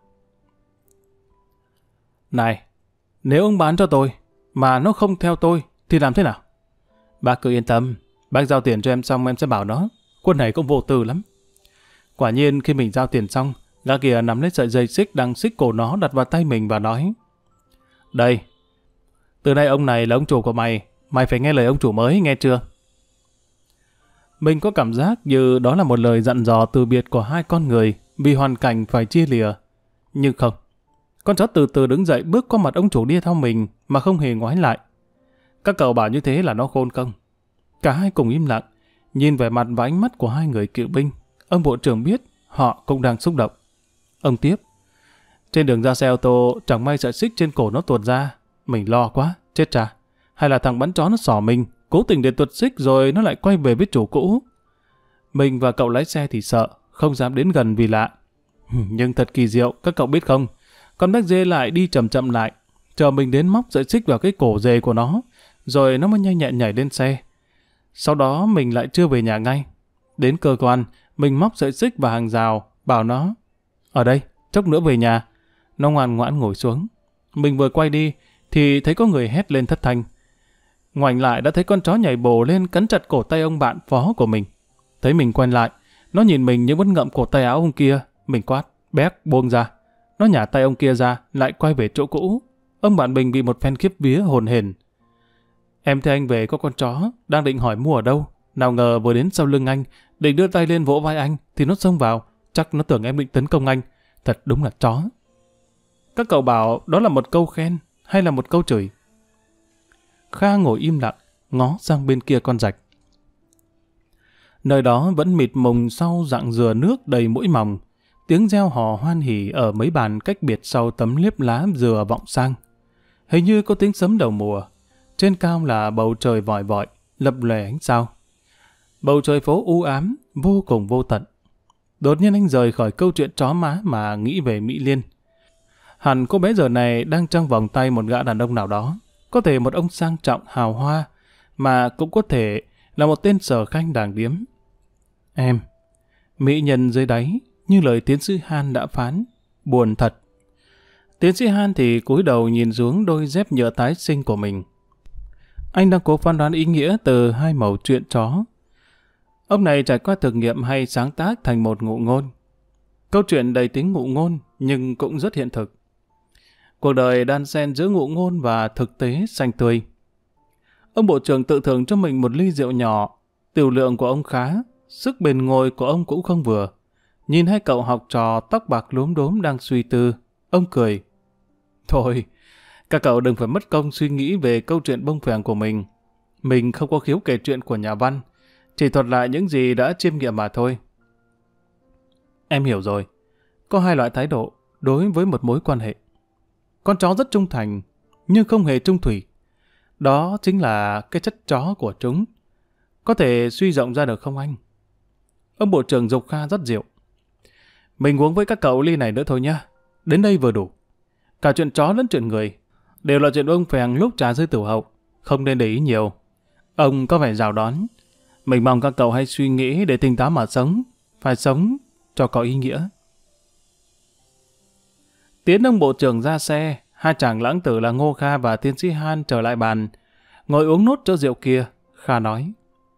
Này, nếu ông bán cho tôi, mà nó không theo tôi, thì làm thế nào? Bác cứ yên tâm, bác giao tiền cho em xong em sẽ bảo nó. Quân này cũng vô tư lắm. Quả nhiên khi mình giao tiền xong, gã kia nắm lấy sợi dây xích đang xích cổ nó đặt vào tay mình và nói: đây, từ nay ông này là ông chủ của mày, mày phải nghe lời ông chủ mới, nghe chưa? Mình có cảm giác như đó là một lời dặn dò từ biệt của hai con người vì hoàn cảnh phải chia lìa. Nhưng không. Con chó từ từ đứng dậy bước qua mặt ông chủ đi theo mình mà không hề ngoái lại. Các cậu bảo như thế là nó khôn không? Cả hai cùng im lặng, nhìn về mặt và ánh mắt của hai người cựu binh. Ông bộ trưởng biết họ cũng đang xúc động. Ông tiếp: trên đường ra xe ô tô, chẳng may sợi xích trên cổ nó tuột ra. Mình lo quá, chết cha. Hay là thằng bắn chó nó xỏ mình, cố tình để tuột xích rồi nó lại quay về với chủ cũ. Mình và cậu lái xe thì sợ, không dám đến gần vì lạ. Nhưng thật kỳ diệu, các cậu biết không? Con béc dê lại đi chậm chậm lại, chờ mình đến móc sợi xích vào cái cổ dê của nó, rồi nó mới nhanh nhẹn nhảy lên xe. Sau đó mình lại chưa về nhà ngay. Đến cơ quan, mình móc sợi xích vào hàng rào, bảo nó: ở đây, chốc nữa về nhà. Nó ngoan ngoãn ngồi xuống. Mình vừa quay đi thì thấy có người hét lên thất thanh. Ngoảnh lại đã thấy con chó nhảy bổ lên cắn chặt cổ tay ông bạn phó của mình. Thấy mình quay lại, nó nhìn mình nhưng vẫn ngậm cổ tay áo ông kia. Mình quát, béc, buông ra. Nó nhả tay ông kia ra, lại quay về chỗ cũ. Ông bạn mình bị một phen khiếp vía hồn hển. Em thấy anh về có con chó, đang định hỏi mua ở đâu. Nào ngờ vừa đến sau lưng anh, định đưa tay lên vỗ vai anh, thì nó xông vào. Chắc nó tưởng em định tấn công anh. Thật đúng là chó. Các cậu bảo đó là một câu khen hay là một câu chửi? Kha ngồi im lặng, ngó sang bên kia con rạch. Nơi đó vẫn mịt mùng sau rặng dừa nước đầy mũi mòng. Tiếng reo hò hoan hỉ ở mấy bàn cách biệt sau tấm liếp lá dừa vọng sang. Hình như có tiếng sấm đầu mùa. Trên cao là bầu trời vòi vọi, lập lòe ánh sao. Bầu trời phố u ám, vô cùng vô tận. Đột nhiên anh rời khỏi câu chuyện chó má mà nghĩ về Mỹ Liên. Hẳn cô bé giờ này đang trong vòng tay một gã đàn ông nào đó. Có thể một ông sang trọng hào hoa, mà cũng có thể là một tên sở khanh đàng điếm. Em, mỹ nhân dưới đáy, như lời tiến sĩ Han đã phán, buồn thật. Tiến sĩ Han thì cúi đầu nhìn xuống đôi dép nhựa tái sinh của mình. Anh đang cố phán đoán ý nghĩa từ hai mẩu chuyện chó. Ông này trải qua thực nghiệm hay sáng tác thành một ngụ ngôn. Câu chuyện đầy tính ngụ ngôn nhưng cũng rất hiện thực. Cuộc đời đan xen giữa ngụ ngôn và thực tế xanh tươi. Ông bộ trưởng tự thưởng cho mình một ly rượu nhỏ. Tiểu lượng của ông khá, sức bền ngồi của ông cũng không vừa. Nhìn hai cậu học trò tóc bạc lốm đốm đang suy tư, ông cười. Thôi, các cậu đừng phải mất công suy nghĩ về câu chuyện bông phèn của mình. Mình không có khiếu kể chuyện của nhà văn, chỉ thuật lại những gì đã chiêm nghiệm mà thôi. Em hiểu rồi. Có hai loại thái độ đối với một mối quan hệ. Con chó rất trung thành, nhưng không hề trung thủy. Đó chính là cái chất chó của chúng. Có thể suy rộng ra được không anh? Ông bộ trưởng dục Kha rất rượu. Mình uống với các cậu ly này nữa thôi nhá. Đến đây vừa đủ. Cả chuyện chó lẫn chuyện người đều là chuyện ông phèn lúc trà rơi tử hậu. Không nên để ý nhiều. Ông có vẻ rào đón. Mình mong các cậu hãy suy nghĩ để tỉnh táo mà sống. Phải sống cho có ý nghĩa. Tiến ông bộ trưởng ra xe, hai chàng lãng tử là Ngô Kha và tiến sĩ Han trở lại bàn, ngồi uống nốt chỗ rượu kia. Kha nói,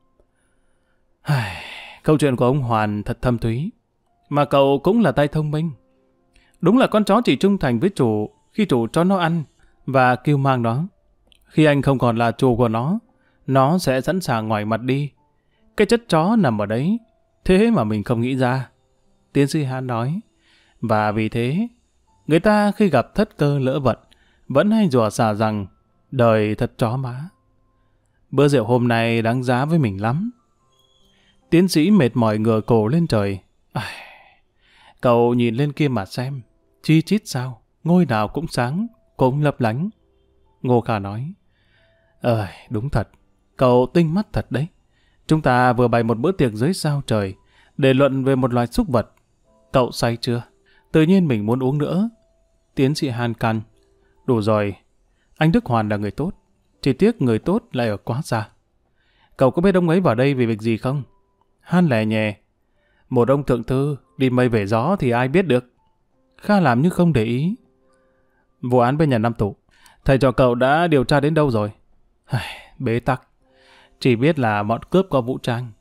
câu chuyện của ông Hoàn thật thâm thúy, mà cậu cũng là tay thông minh. Đúng là con chó chỉ trung thành với chủ khi chủ cho nó ăn và kêu mang nó. Khi anh không còn là chủ của nó, nó sẽ sẵn sàng ngoảnh mặt đi. Cái chất chó nằm ở đấy, thế mà mình không nghĩ ra. Tiến sĩ Han nói, và vì thế, người ta khi gặp thất cơ lỡ vận, vẫn hay rủa xả rằng đời thật chó má. Bữa rượu hôm nay đáng giá với mình lắm. Tiến sĩ mệt mỏi ngửa cổ lên trời. À, cậu nhìn lên kia mà xem, chi chít sao, ngôi nào cũng sáng, cũng lấp lánh. Ngô Kha nói, Ờ, đúng thật, cậu tinh mắt thật đấy. Chúng ta vừa bày một bữa tiệc dưới sao trời, để luận về một loài súc vật. Cậu say chưa? Tự nhiên mình muốn uống nữa. Tiến sĩ Han can. Đủ rồi, anh Đức Hoàn là người tốt, chỉ tiếc người tốt lại ở quá xa. Cậu có biết ông ấy vào đây vì việc gì không? Han lè nhè. Một ông thượng thư đi mây về gió thì ai biết được. Kha làm như không để ý. Vụ án bên nhà Nam Tụ, thầy trò cậu đã điều tra đến đâu rồi? Bế tắc, chỉ biết là bọn cướp có vũ trang.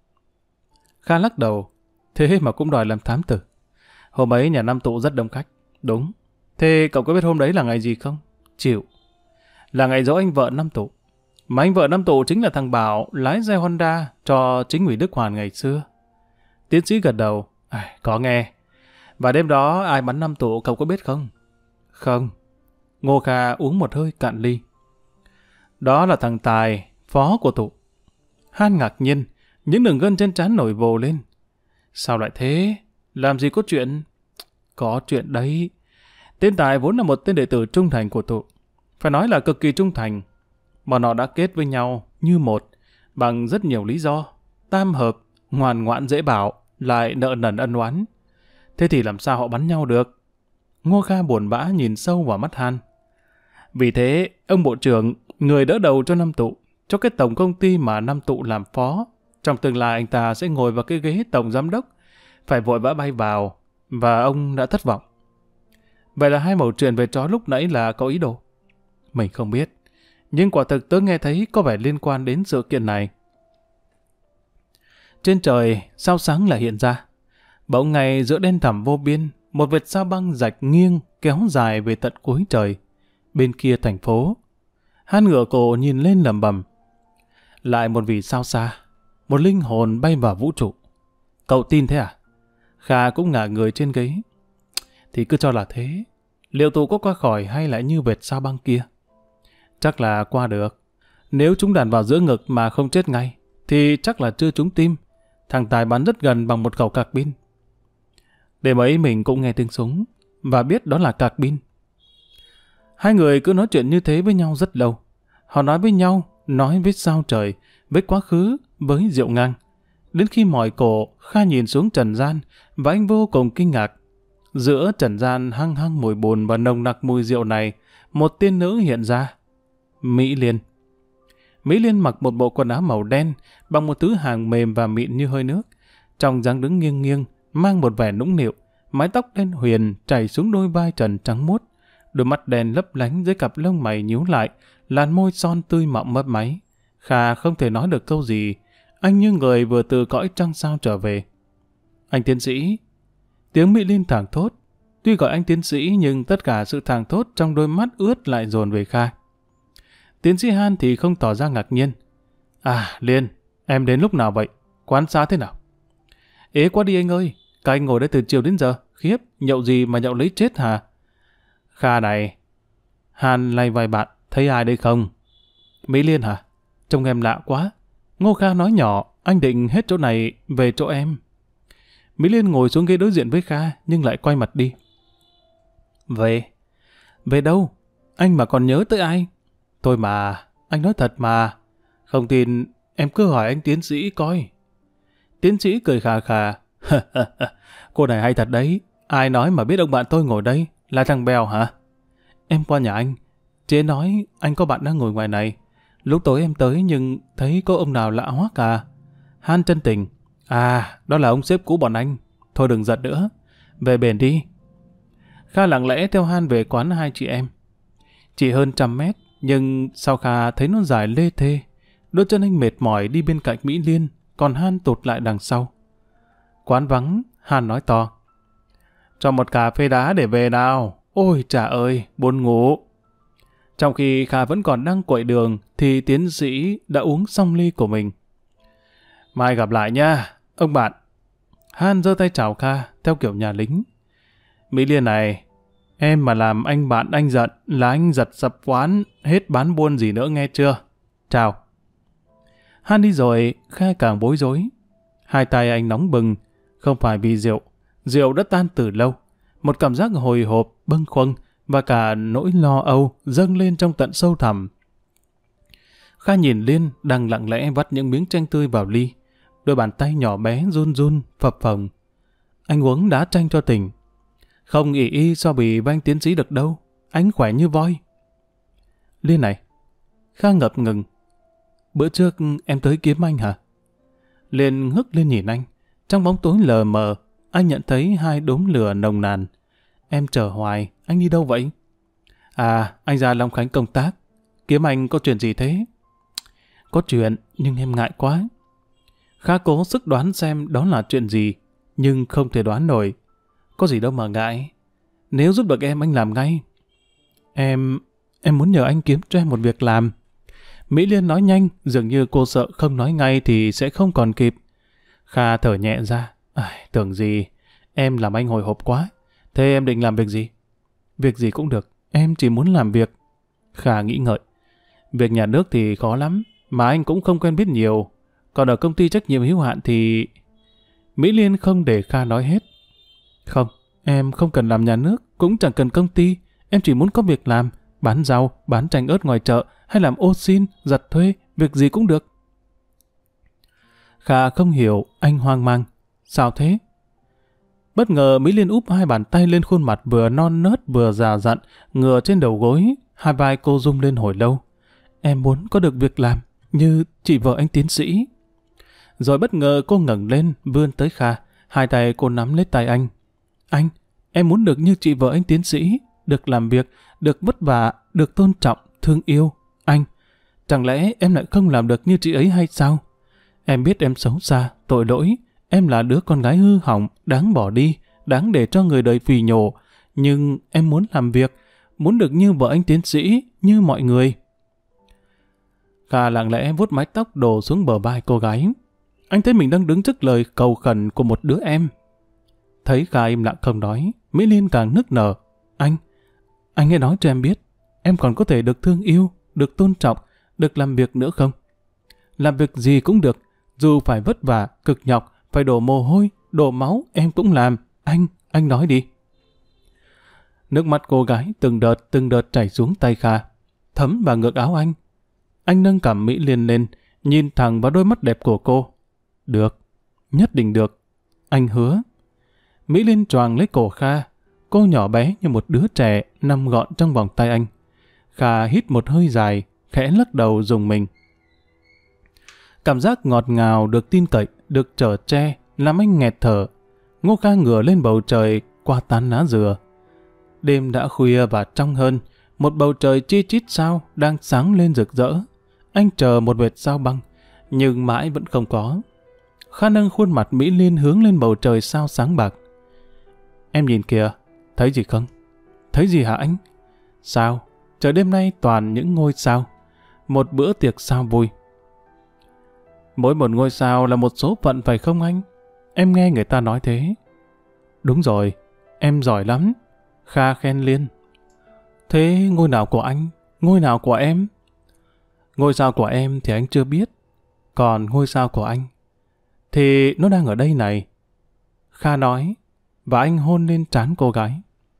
Kha lắc đầu. Thế mà cũng đòi làm thám tử. Hôm ấy nhà Nam Tụ rất đông khách. Đúng. Thế cậu có biết hôm đấy là ngày gì không? Chịu. Là ngày giỗ anh vợ Nam Tụ. Mà anh vợ Nam Tụ chính là thằng Bảo lái xe Honda cho chính ủy Đức Hoàn ngày xưa. Tiến sĩ gật đầu. À, có nghe. Và đêm đó ai bắn Nam Tụ cậu có biết không? Không. Ngô Kha uống một hơi cạn ly. Đó là thằng Tài, phó của Tụ. Han ngạc nhiên, những đường gân trên trán nổi vồ lên. Sao lại thế? Làm gì có chuyện? Có chuyện đấy. Tên Tài vốn là một tên đệ tử trung thành của Tụ. Phải nói là cực kỳ trung thành. Bọn họ đã kết với nhau như một, bằng rất nhiều lý do. Tam hợp, ngoan ngoãn dễ bảo, lại nợ nần ân oán. Thế thì làm sao họ bắn nhau được? Ngô Kha buồn bã nhìn sâu vào mắt Han. Vì thế, ông bộ trưởng, người đỡ đầu cho Nam Tụ, cho cái tổng công ty mà Nam Tụ làm phó, trong tương lai anh ta sẽ ngồi vào cái ghế tổng giám đốc, phải vội vã bay vào, và ông đã thất vọng. Vậy là hai mẩu chuyện về chó lúc nãy là có ý đồ? Mình không biết, nhưng quả thực tớ nghe thấy có vẻ liên quan đến sự kiện này. Trên trời, sao sáng lại hiện ra. Bỗng ngày giữa đen thẳm vô biên, một vệt sao băng rạch nghiêng kéo dài về tận cuối trời. Bên kia thành phố, Han ngửa cổ nhìn lên lẩm bẩm. Lại một vì sao xa, một linh hồn bay vào vũ trụ. Cậu tin thế à? Kha cũng ngả người trên ghế. Thì cứ cho là thế. Liệu tụ có qua khỏi hay lại như vệt sao băng kia? Chắc là qua được. Nếu chúng đàn vào giữa ngực mà không chết ngay, thì chắc là chưa trúng tim. Thằng Tài bắn rất gần bằng một khẩu cạc pin. Đêm ấy mình cũng nghe tiếng súng và biết đó là cạc pin. Hai người cứ nói chuyện như thế với nhau rất lâu. Họ nói với nhau, nói với sao trời, với quá khứ, với rượu ngang. Đến khi mỏi cổ, Kha nhìn xuống trần gian và anh vô cùng kinh ngạc. Giữa trần gian hăng hăng mùi bùn và nồng nặc mùi rượu này, một tiên nữ hiện ra. Mỹ Liên. Mỹ Liên mặc một bộ quần áo màu đen bằng một thứ hàng mềm và mịn như hơi nước. Trong dáng đứng nghiêng nghiêng, mang một vẻ nũng nịu, mái tóc đen huyền chảy xuống đôi vai trần trắng muốt, đôi mắt đen lấp lánh dưới cặp lông mày nhíu lại, làn môi son tươi mọng mấp máy. Kha không thể nói được câu gì, anh như người vừa từ cõi trăng sao trở về. Anh tiến sĩ. Tiếng Mỹ Liên thảng thốt. Tuy gọi anh tiến sĩ nhưng tất cả sự thảng thốt trong đôi mắt ướt lại dồn về Kha. Tiến sĩ Han thì không tỏ ra ngạc nhiên. À, Liên, em đến lúc nào vậy? Quán xá thế nào? Ế quá đi anh ơi, các anh ngồi đây từ chiều đến giờ, khiếp, nhậu gì mà nhậu lấy chết hả? Kha này. Han lay vai bạn, thấy ai đây không? Mỹ Liên hả? Trông em lạ quá. Ngô Kha nói nhỏ, anh định hết chỗ này về chỗ em. Mỹ Liên ngồi xuống ghế đối diện với Kha nhưng lại quay mặt đi. Về? Về đâu? Anh mà còn nhớ tới ai? Thôi mà, anh nói thật mà. Không tin, em cứ hỏi anh tiến sĩ coi. Tiến sĩ cười khà khà. Cô này hay thật đấy. Ai nói mà biết ông bạn tôi ngồi đây? Là thằng Bèo hả? Em qua nhà anh. Chế nói anh có bạn đang ngồi ngoài này. Lúc tối em tới nhưng thấy có ông nào lạ hoắc à. Han chân tình. À, đó là ông sếp cũ bọn anh. Thôi đừng giận nữa. Về bền đi. Kha lặng lẽ theo Han về quán hai chị em. Chỉ hơn trăm mét, nhưng sao Kha thấy nó dài lê thê. Đôi chân anh mệt mỏi đi bên cạnh Mỹ Liên, còn Han tụt lại đằng sau. Quán vắng, Han nói to. Cho một cà phê đá để về nào. Ôi trời ơi, buồn ngủ. Trong khi Kha vẫn còn đang quậy đường, thì tiến sĩ đã uống xong ly của mình. Mai gặp lại nha, ông bạn. Han giơ tay chào Kha, theo kiểu nhà lính. Mỹ Liên này, em mà làm anh bạn anh giận là anh giật sập quán, hết bán buôn gì nữa nghe chưa? Chào. Han đi rồi, Kha càng bối rối. Hai tay anh nóng bừng, không phải vì rượu. Rượu đã tan từ lâu. Một cảm giác hồi hộp, bâng khuâng và cả nỗi lo âu dâng lên trong tận sâu thẳm. Kha nhìn Liên đang lặng lẽ vắt những miếng chanh tươi vào ly. Đôi bàn tay nhỏ bé run run, phập phồng. Anh uống đá chanh cho tỉnh. Không ỷ y so bì với anh tiến sĩ được đâu. Anh khỏe như voi. Liên này. Kha ngập ngừng. Bữa trước em tới kiếm anh hả? Liên ngước lên nhìn anh. Trong bóng tối lờ mờ, anh nhận thấy hai đốm lửa nồng nàn. Em chờ hoài, anh đi đâu vậy? À, anh ra Long Khánh công tác. Kiếm anh có chuyện gì thế? Có chuyện, nhưng em ngại quá. Kha cố sức đoán xem đó là chuyện gì, nhưng không thể đoán nổi. Có gì đâu mà ngại. Nếu giúp được em, anh làm ngay. Em... em muốn nhờ anh kiếm cho em một việc làm. Mỹ Liên nói nhanh, dường như cô sợ không nói ngay thì sẽ không còn kịp. Kha thở nhẹ ra. À, tưởng gì, em làm anh hồi hộp quá. Thế em định làm việc gì? Việc gì cũng được, em chỉ muốn làm việc. Kha nghĩ ngợi. Việc nhà nước thì khó lắm, mà anh cũng không quen biết nhiều. Còn ở công ty trách nhiệm hữu hạn thì... Mỹ Liên không để Kha nói hết. Không, em không cần làm nhà nước, cũng chẳng cần công ty. Em chỉ muốn có việc làm, bán rau, bán chanh ớt ngoài chợ, hay làm ô xin, giặt thuê, việc gì cũng được. Kha không hiểu, anh hoang mang. Sao thế? Bất ngờ Mỹ Liên úp hai bàn tay lên khuôn mặt vừa non nớt vừa già dặn, ngửa trên đầu gối, hai vai cô rung lên hồi lâu. Em muốn có được việc làm, như chị vợ anh tiến sĩ. Rồi bất ngờ cô ngẩng lên, vươn tới Kha, hai tay cô nắm lấy tay anh. Anh, Em muốn được như chị vợ anh tiến sĩ, được làm việc, được vất vả, được tôn trọng, thương yêu. Anh, chẳng lẽ em lại không làm được như chị ấy hay sao? Em biết em xấu xa, tội lỗi, em là đứa con gái hư hỏng, đáng bỏ đi, đáng để cho người đời phì nhổ. Nhưng em muốn làm việc, muốn được như vợ anh tiến sĩ, như mọi người. Kha lặng lẽ vuốt mái tóc đổ xuống bờ vai cô gái. Anh thấy mình đang đứng trước lời cầu khẩn của một đứa em. Thấy Kha im lặng không nói, Mỹ Liên càng nức nở. Anh, anh hãy nói cho em biết, em còn có thể được thương yêu, được tôn trọng, được làm việc nữa không? Làm việc gì cũng được, dù phải vất vả, cực nhọc, phải đổ mồ hôi, đổ máu, em cũng làm. Anh, anh nói đi. Nước mắt cô gái từng đợt từng đợt chảy xuống tay Kha, thấm vào ngực áo anh. Anh nâng cằm Mỹ Liên lên, nhìn thẳng vào đôi mắt đẹp của cô. Được, nhất định được. Anh hứa. Mỹ Liên choàng lấy cổ Kha, cô nhỏ bé như một đứa trẻ nằm gọn trong vòng tay anh. Kha hít một hơi dài, khẽ lắc đầu rùng mình. Cảm giác ngọt ngào được tin cậy, được chở che, làm anh nghẹt thở. Ngô Kha ngửa lên bầu trời qua tán lá dừa. Đêm đã khuya và trong hơn, một bầu trời chi chít sao đang sáng lên rực rỡ. Anh chờ một vệt sao băng, nhưng mãi vẫn không có. Kha nâng khuôn mặt Mỹ Liên hướng lên bầu trời sao sáng bạc. Em nhìn kìa, thấy gì không? Thấy gì hả anh? Sao? Trời đêm nay toàn những ngôi sao. Một bữa tiệc sao vui. Mỗi một ngôi sao là một số phận phải không anh? Em nghe người ta nói thế. Đúng rồi, em giỏi lắm. Kha khen Liên. Thế ngôi nào của anh? Ngôi nào của em? Ngôi sao của em thì anh chưa biết. Còn ngôi sao của anh thì nó đang ở đây này. Kha nói, và anh hôn lên trán cô gái.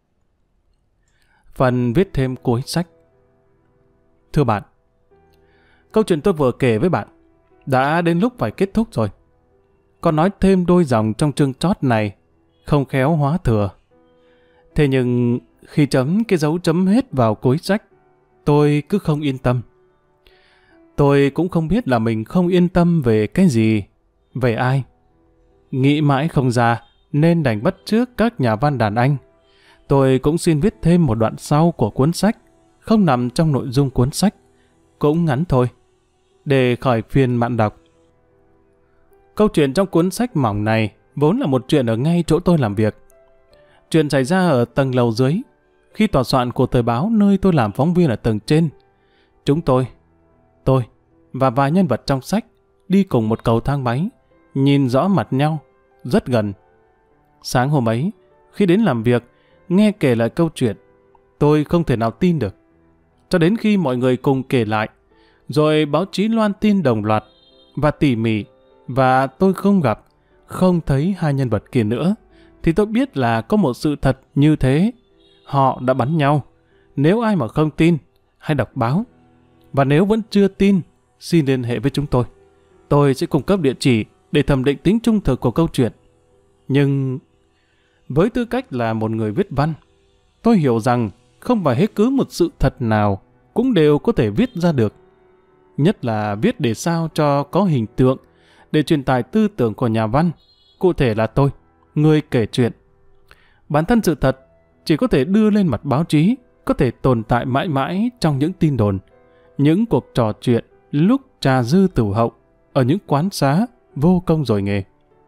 Phần viết thêm cuối sách. Thưa bạn, câu chuyện tôi vừa kể với bạn đã đến lúc phải kết thúc rồi. Còn nói thêm đôi dòng trong chương chót này không khéo hóa thừa. Thế nhưng khi chấm cái dấu chấm hết vào cuối sách, tôi cứ không yên tâm. Tôi cũng không biết là mình không yên tâm về cái gì, về ai. Nghĩ mãi không ra nên đành bắt chước các nhà văn đàn anh. Tôi cũng xin viết thêm một đoạn sau của cuốn sách, không nằm trong nội dung cuốn sách, cũng ngắn thôi, để khỏi phiền bạn đọc. Câu chuyện trong cuốn sách mỏng này vốn là một chuyện ở ngay chỗ tôi làm việc. Chuyện xảy ra ở tầng lầu dưới, khi tòa soạn của tờ báo nơi tôi làm phóng viên ở tầng trên. Chúng tôi, tôi và vài nhân vật trong sách đi cùng một cầu thang máy, nhìn rõ mặt nhau, rất gần. Sáng hôm ấy, khi đến làm việc, nghe kể lại câu chuyện, tôi không thể nào tin được. Cho đến khi mọi người cùng kể lại, rồi báo chí loan tin đồng loạt và tỉ mỉ, và tôi không gặp, không thấy hai nhân vật kia nữa, thì tôi biết là có một sự thật như thế. Họ đã bắn nhau. Nếu ai mà không tin, hãy đọc báo. Và nếu vẫn chưa tin, xin liên hệ với chúng tôi. Tôi sẽ cung cấp địa chỉ để thẩm định tính trung thực của câu chuyện. Nhưng với tư cách là một người viết văn, tôi hiểu rằng không phải hết cứ một sự thật nào cũng đều có thể viết ra được. Nhất là viết để sao cho có hình tượng, để truyền tải tư tưởng của nhà văn, cụ thể là tôi, người kể chuyện. Bản thân sự thật chỉ có thể đưa lên mặt báo chí, có thể tồn tại mãi mãi trong những tin đồn, những cuộc trò chuyện lúc trà dư tửu hậu, ở những quán xá vô công rồi nghề.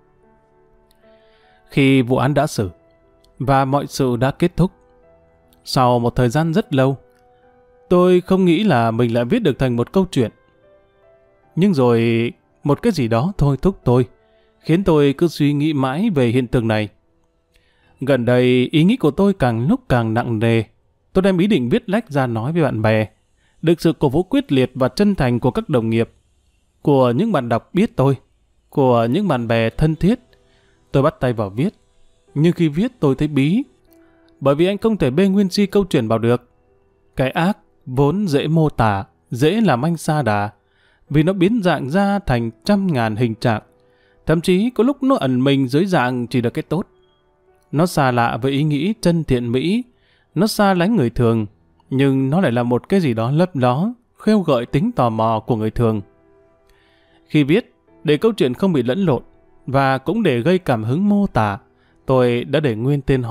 Khi vụ án đã xử và mọi sự đã kết thúc, sau một thời gian rất lâu, tôi không nghĩ là mình lại viết được thành một câu chuyện. Nhưng rồi một cái gì đó thôi thúc tôi, khiến tôi cứ suy nghĩ mãi về hiện tượng này. Gần đây, ý nghĩ của tôi càng lúc càng nặng nề. Tôi đem ý định viết lách ra nói với bạn bè. Được sự cổ vũ quyết liệt và chân thành của các đồng nghiệp, của những bạn đọc biết tôi, của những bạn bè thân thiết, tôi bắt tay vào viết. Nhưng khi viết tôi thấy bí, bởi vì anh không thể bê nguyên si câu chuyện vào được. Cái ác vốn dễ mô tả, dễ làm anh sa đà, vì nó biến dạng ra thành trăm ngàn hình trạng. Thậm chí có lúc nó ẩn mình dưới dạng chỉ là cái tốt. Nó xa lạ với ý nghĩ chân thiện mỹ, nó xa lánh người thường, nhưng nó lại là một cái gì đó lấp ló, khêu gợi tính tò mò của người thường. Khi viết, để câu chuyện không bị lẫn lộn, và cũng để gây cảm hứng mô tả, tôi đã để nguyên tên họ,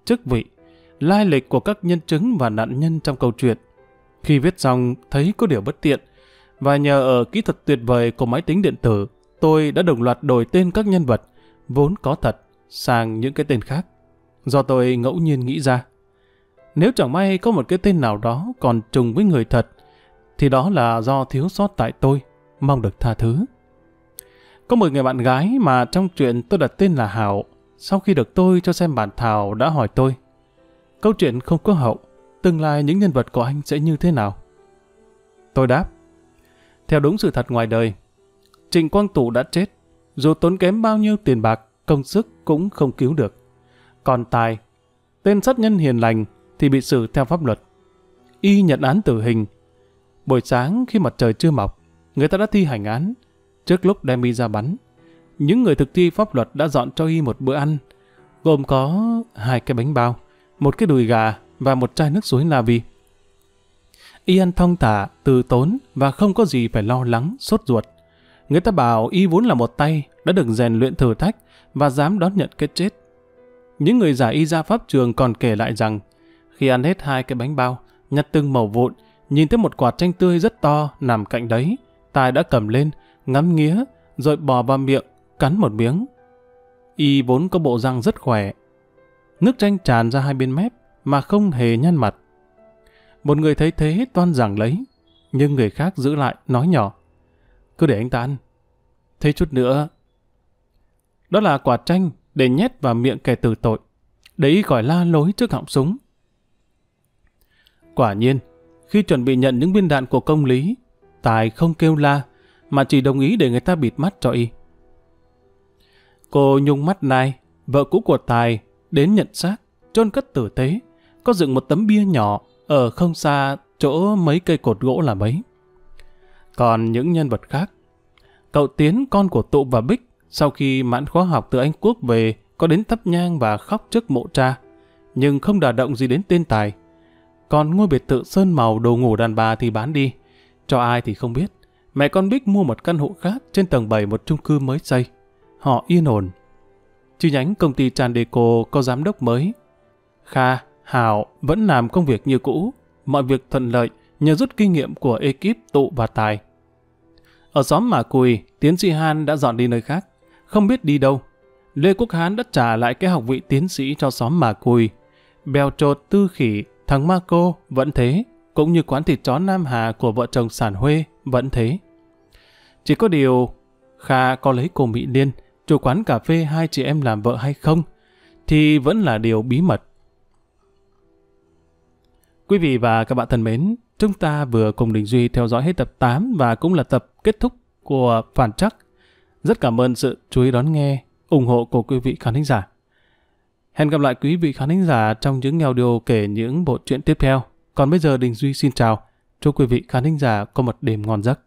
chức vị, lai lịch của các nhân chứng và nạn nhân trong câu chuyện. Khi viết xong thấy có điều bất tiện, và nhờ ở kỹ thuật tuyệt vời của máy tính điện tử, tôi đã đồng loạt đổi tên các nhân vật vốn có thật sang những cái tên khác, do tôi ngẫu nhiên nghĩ ra. Nếu chẳng may có một cái tên nào đó còn trùng với người thật, thì đó là do thiếu sót tại tôi, mong được tha thứ. Có một người bạn gái mà trong chuyện tôi đặt tên là Hảo, sau khi được tôi cho xem bản thảo đã hỏi tôi: câu chuyện không có hậu, tương lai những nhân vật của anh sẽ như thế nào? Tôi đáp: theo đúng sự thật ngoài đời, Trịnh Quang Tụ đã chết, dù tốn kém bao nhiêu tiền bạc, công sức cũng không cứu được. Còn Tài, tên sát nhân hiền lành, thì bị xử theo pháp luật. Y nhận án tử hình. Buổi sáng khi mặt trời chưa mọc, người ta đã thi hành án. Trước lúc đem Y ra bắn, những người thực thi pháp luật đã dọn cho Y một bữa ăn, gồm có hai cái bánh bao, một cái đùi gà và một chai nước suối La Vi. Y ăn thong thả, từ tốn và không có gì phải lo lắng, sốt ruột. Người ta bảo Y vốn là một tay, đã được rèn luyện thử thách và dám đón nhận cái chết. Những người giả Y ra pháp trường còn kể lại rằng, khi ăn hết hai cái bánh bao, nhặt từng mẩu vụn, nhìn thấy một quả chanh tươi rất to nằm cạnh đấy, Tài đã cầm lên, ngắm nghía, rồi bò vào miệng, cắn một miếng. Y vốn có bộ răng rất khỏe. Nước chanh tràn ra hai bên mép mà không hề nhăn mặt. Một người thấy thế toan giằng lấy, nhưng người khác giữ lại nói nhỏ: cứ để anh ta ăn, thế chút nữa. Đó là quả chanh để nhét vào miệng kẻ tử tội, để Y khỏi la lối trước họng súng. Quả nhiên, khi chuẩn bị nhận những viên đạn của công lý, Tài không kêu la, mà chỉ đồng ý để người ta bịt mắt cho Y. Cô Nhung Mắt Nai, vợ cũ của Tài, đến nhận xác, chôn cất tử tế, có dựng một tấm bia nhỏ ở không xa chỗ mấy cây cột gỗ làm ấy. Còn những nhân vật khác, cậu Tiến, con của Tụ và Bích, sau khi mãn khóa học từ Anh Quốc về, có đến thắp nhang và khóc trước mộ cha, nhưng không đả động gì đến tên Tài. Còn ngôi biệt thự sơn màu đồ ngủ đàn bà thì bán đi, cho ai thì không biết. Mẹ con Bích mua một căn hộ khác trên tầng bảy một chung cư mới xây. Họ yên ổn. Chi nhánh công ty Trandeco có giám đốc mới. Kha, Hảo vẫn làm công việc như cũ, mọi việc thuận lợi nhờ rút kinh nghiệm của ekip Tụ và Tài. Ở xóm Mả Cùi, tiến sĩ Han đã dọn đi nơi khác, không biết đi đâu. Lê Quốc Hán đã trả lại cái học vị tiến sĩ cho xóm Mả Cùi. Bèo Trột, Tư Khỉ, thằng Marco vẫn thế, cũng như quán thịt chó Nam Hà của vợ chồng Sản Huê vẫn thế. Chỉ có điều, Kha có lấy cô Mỹ Liên, chủ quán cà phê hai chị em làm vợ hay không, thì vẫn là điều bí mật. Quý vị và các bạn thân mến, chúng ta vừa cùng Đình Duy theo dõi hết tập tám và cũng là tập kết thúc của Phản Trắc. Rất cảm ơn sự chú ý đón nghe, ủng hộ của quý vị khán thính giả. Hẹn gặp lại quý vị khán thính giả trong những audio kể những bộ truyện tiếp theo. Còn bây giờ Đình Duy xin chào, chúc quý vị khán thính giả có một đêm ngon giấc.